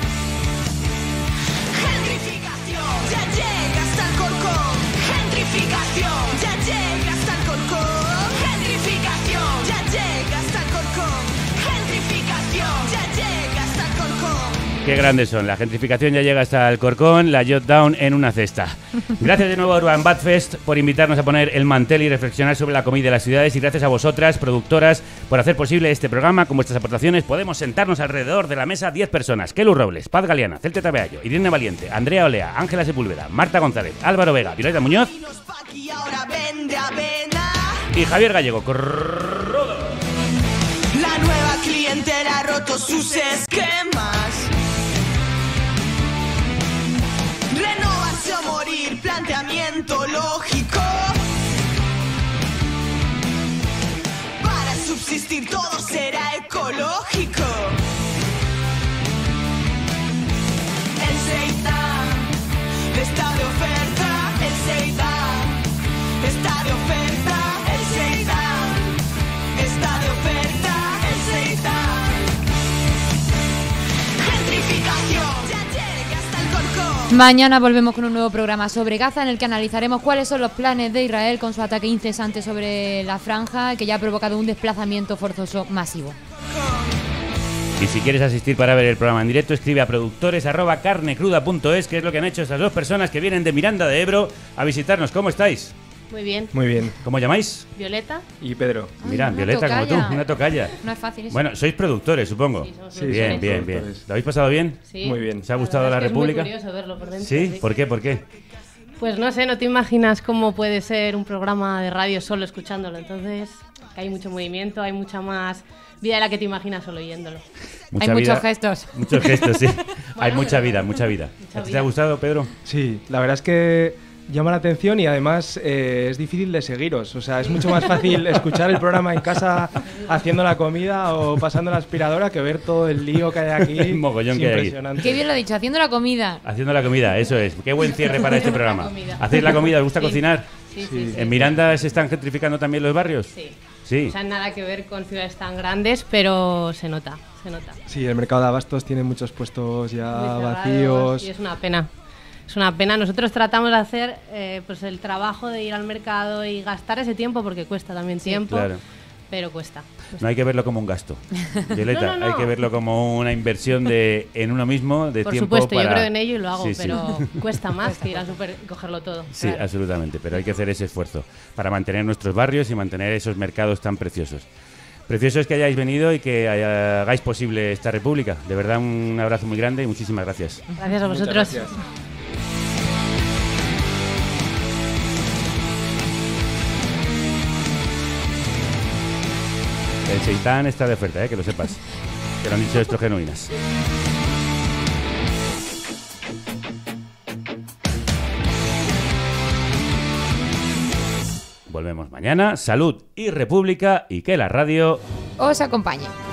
L: Gentrificación, ya llega hasta el Corcón. Gentrificación, ya llega hasta el Corcón. Gentrificación, ya llega hasta el Corcón. Gentrificación, ya llega hasta el Corcón.
A: Qué grandes son. La gentrificación ya llega hasta el Corcón, la Jot Down en una cesta. Gracias de nuevo a Urban Bad Fest por invitarnos a poner el mantel y reflexionar sobre la comida de las ciudades, y gracias a vosotras, productoras, por hacer posible este programa. Con vuestras aportaciones podemos sentarnos alrededor de la mesa 10 personas. Kelu Robles, Paz Galeana, Celte Tabeallo, Irene Valiente, Andrea Olea, Ángela Sepúlveda, Marta González, Álvaro Vega, Violeta Muñoz
L: Y ahora vende avena.
A: y Javier Gallego.
L: La nueva clientela ha roto sus esquemas. Renovarse o morir, planteamiento lógico. Para subsistir todo será ecológico. El Seitan está de oferta. El Seitan está de oferta. El Seitan está de oferta. El Seitan. Gentrificación, ya llega hasta el Corcón.
D: Mañana volvemos con un nuevo programa sobre Gaza, en el que analizaremos cuáles son los planes de Israel con su ataque incesante sobre la franja, que ya ha provocado un desplazamiento forzoso masivo.
A: Y si quieres asistir para ver el programa en directo, escribe a productores@carnecruda.es, que es lo que han hecho estas dos personas que vienen de Miranda de Ebro a visitarnos. ¿Cómo estáis?
M: Muy bien.
N: Muy bien.
A: ¿Cómo llamáis?
M: Violeta.
N: Y Pedro.
A: Mira,
D: una
A: Violeta, como
D: tocaya.
A: tú, una tocaya.
D: No es fácil eso.
A: Bueno, sois productores, supongo.
M: Sí, somos
A: Bien,
M: productores.
A: bien, bien. ¿Lo habéis pasado bien?
M: Sí. Muy bien.
A: ¿Os ha gustado
M: La
A: la
M: verdad es que
A: República?
M: es muy curioso verlo por dentro,
A: ¿Sí?
M: sí.
A: ¿Por qué? ¿Por qué?
M: Pues no sé, no te imaginas cómo puede ser un programa de radio solo escuchándolo. Entonces, hay mucho movimiento, hay mucha más vida de la que te imaginas solo oyéndolo.
A: Mucha
D: Hay
A: vida,
D: muchos gestos.
A: Muchos gestos, sí. Hay mucha vida, mucha vida.
M: Mucha
A: ¿A ti te
M: vida.
A: ha gustado, Pedro?
N: Sí, la verdad es que llama la atención y además es difícil de seguiros. O sea, es mucho más fácil escuchar el programa en casa haciendo la comida o pasando la aspiradora que ver todo el lío que hay aquí.
A: El mogollón
N: Es
A: que hay aquí.
N: impresionante.
D: Qué bien lo ha dicho, haciendo la comida.
A: Haciendo la comida, eso es. Qué buen cierre para este programa.
M: comida.
A: ¿Hacéis la comida? ¿Os gusta
M: Sí.
A: cocinar?
M: Sí, sí, sí.
A: ¿En Miranda se están gentrificando también los barrios?
M: Sí.
A: Sí.
M: O sea, nada que ver con ciudades tan grandes, pero se nota, se nota.
N: Sí, el mercado de abastos tiene muchos puestos ya
M: Muy cerrados,
N: vacíos.
M: y es una pena. Es una pena. Nosotros tratamos de hacer pues el trabajo de ir al mercado y gastar ese tiempo, porque cuesta también tiempo,
A: Claro.
M: pero cuesta.
A: No hay que verlo como un gasto, Violeta,
M: No.
A: hay que verlo como una inversión en uno mismo, de
M: Por
A: tiempo
M: supuesto,
A: para...
M: yo creo en ello y lo hago,
A: Sí, sí.
M: pero cuesta más que ir al súper y cogerlo todo.
A: Sí,
M: Claro.
A: absolutamente, pero hay que hacer ese esfuerzo para mantener nuestros barrios y mantener esos mercados tan preciosos. Precioso es que hayáis venido y que hagáis posible esta república. De verdad, un abrazo muy grande y muchísimas gracias.
M: Gracias a
N: Muchas
M: vosotros.
N: gracias.
A: El seitán está de oferta, que lo sepas. Que lo han dicho estos genuinas. Volvemos mañana. Salud y república, y que la radio
D: os acompañe.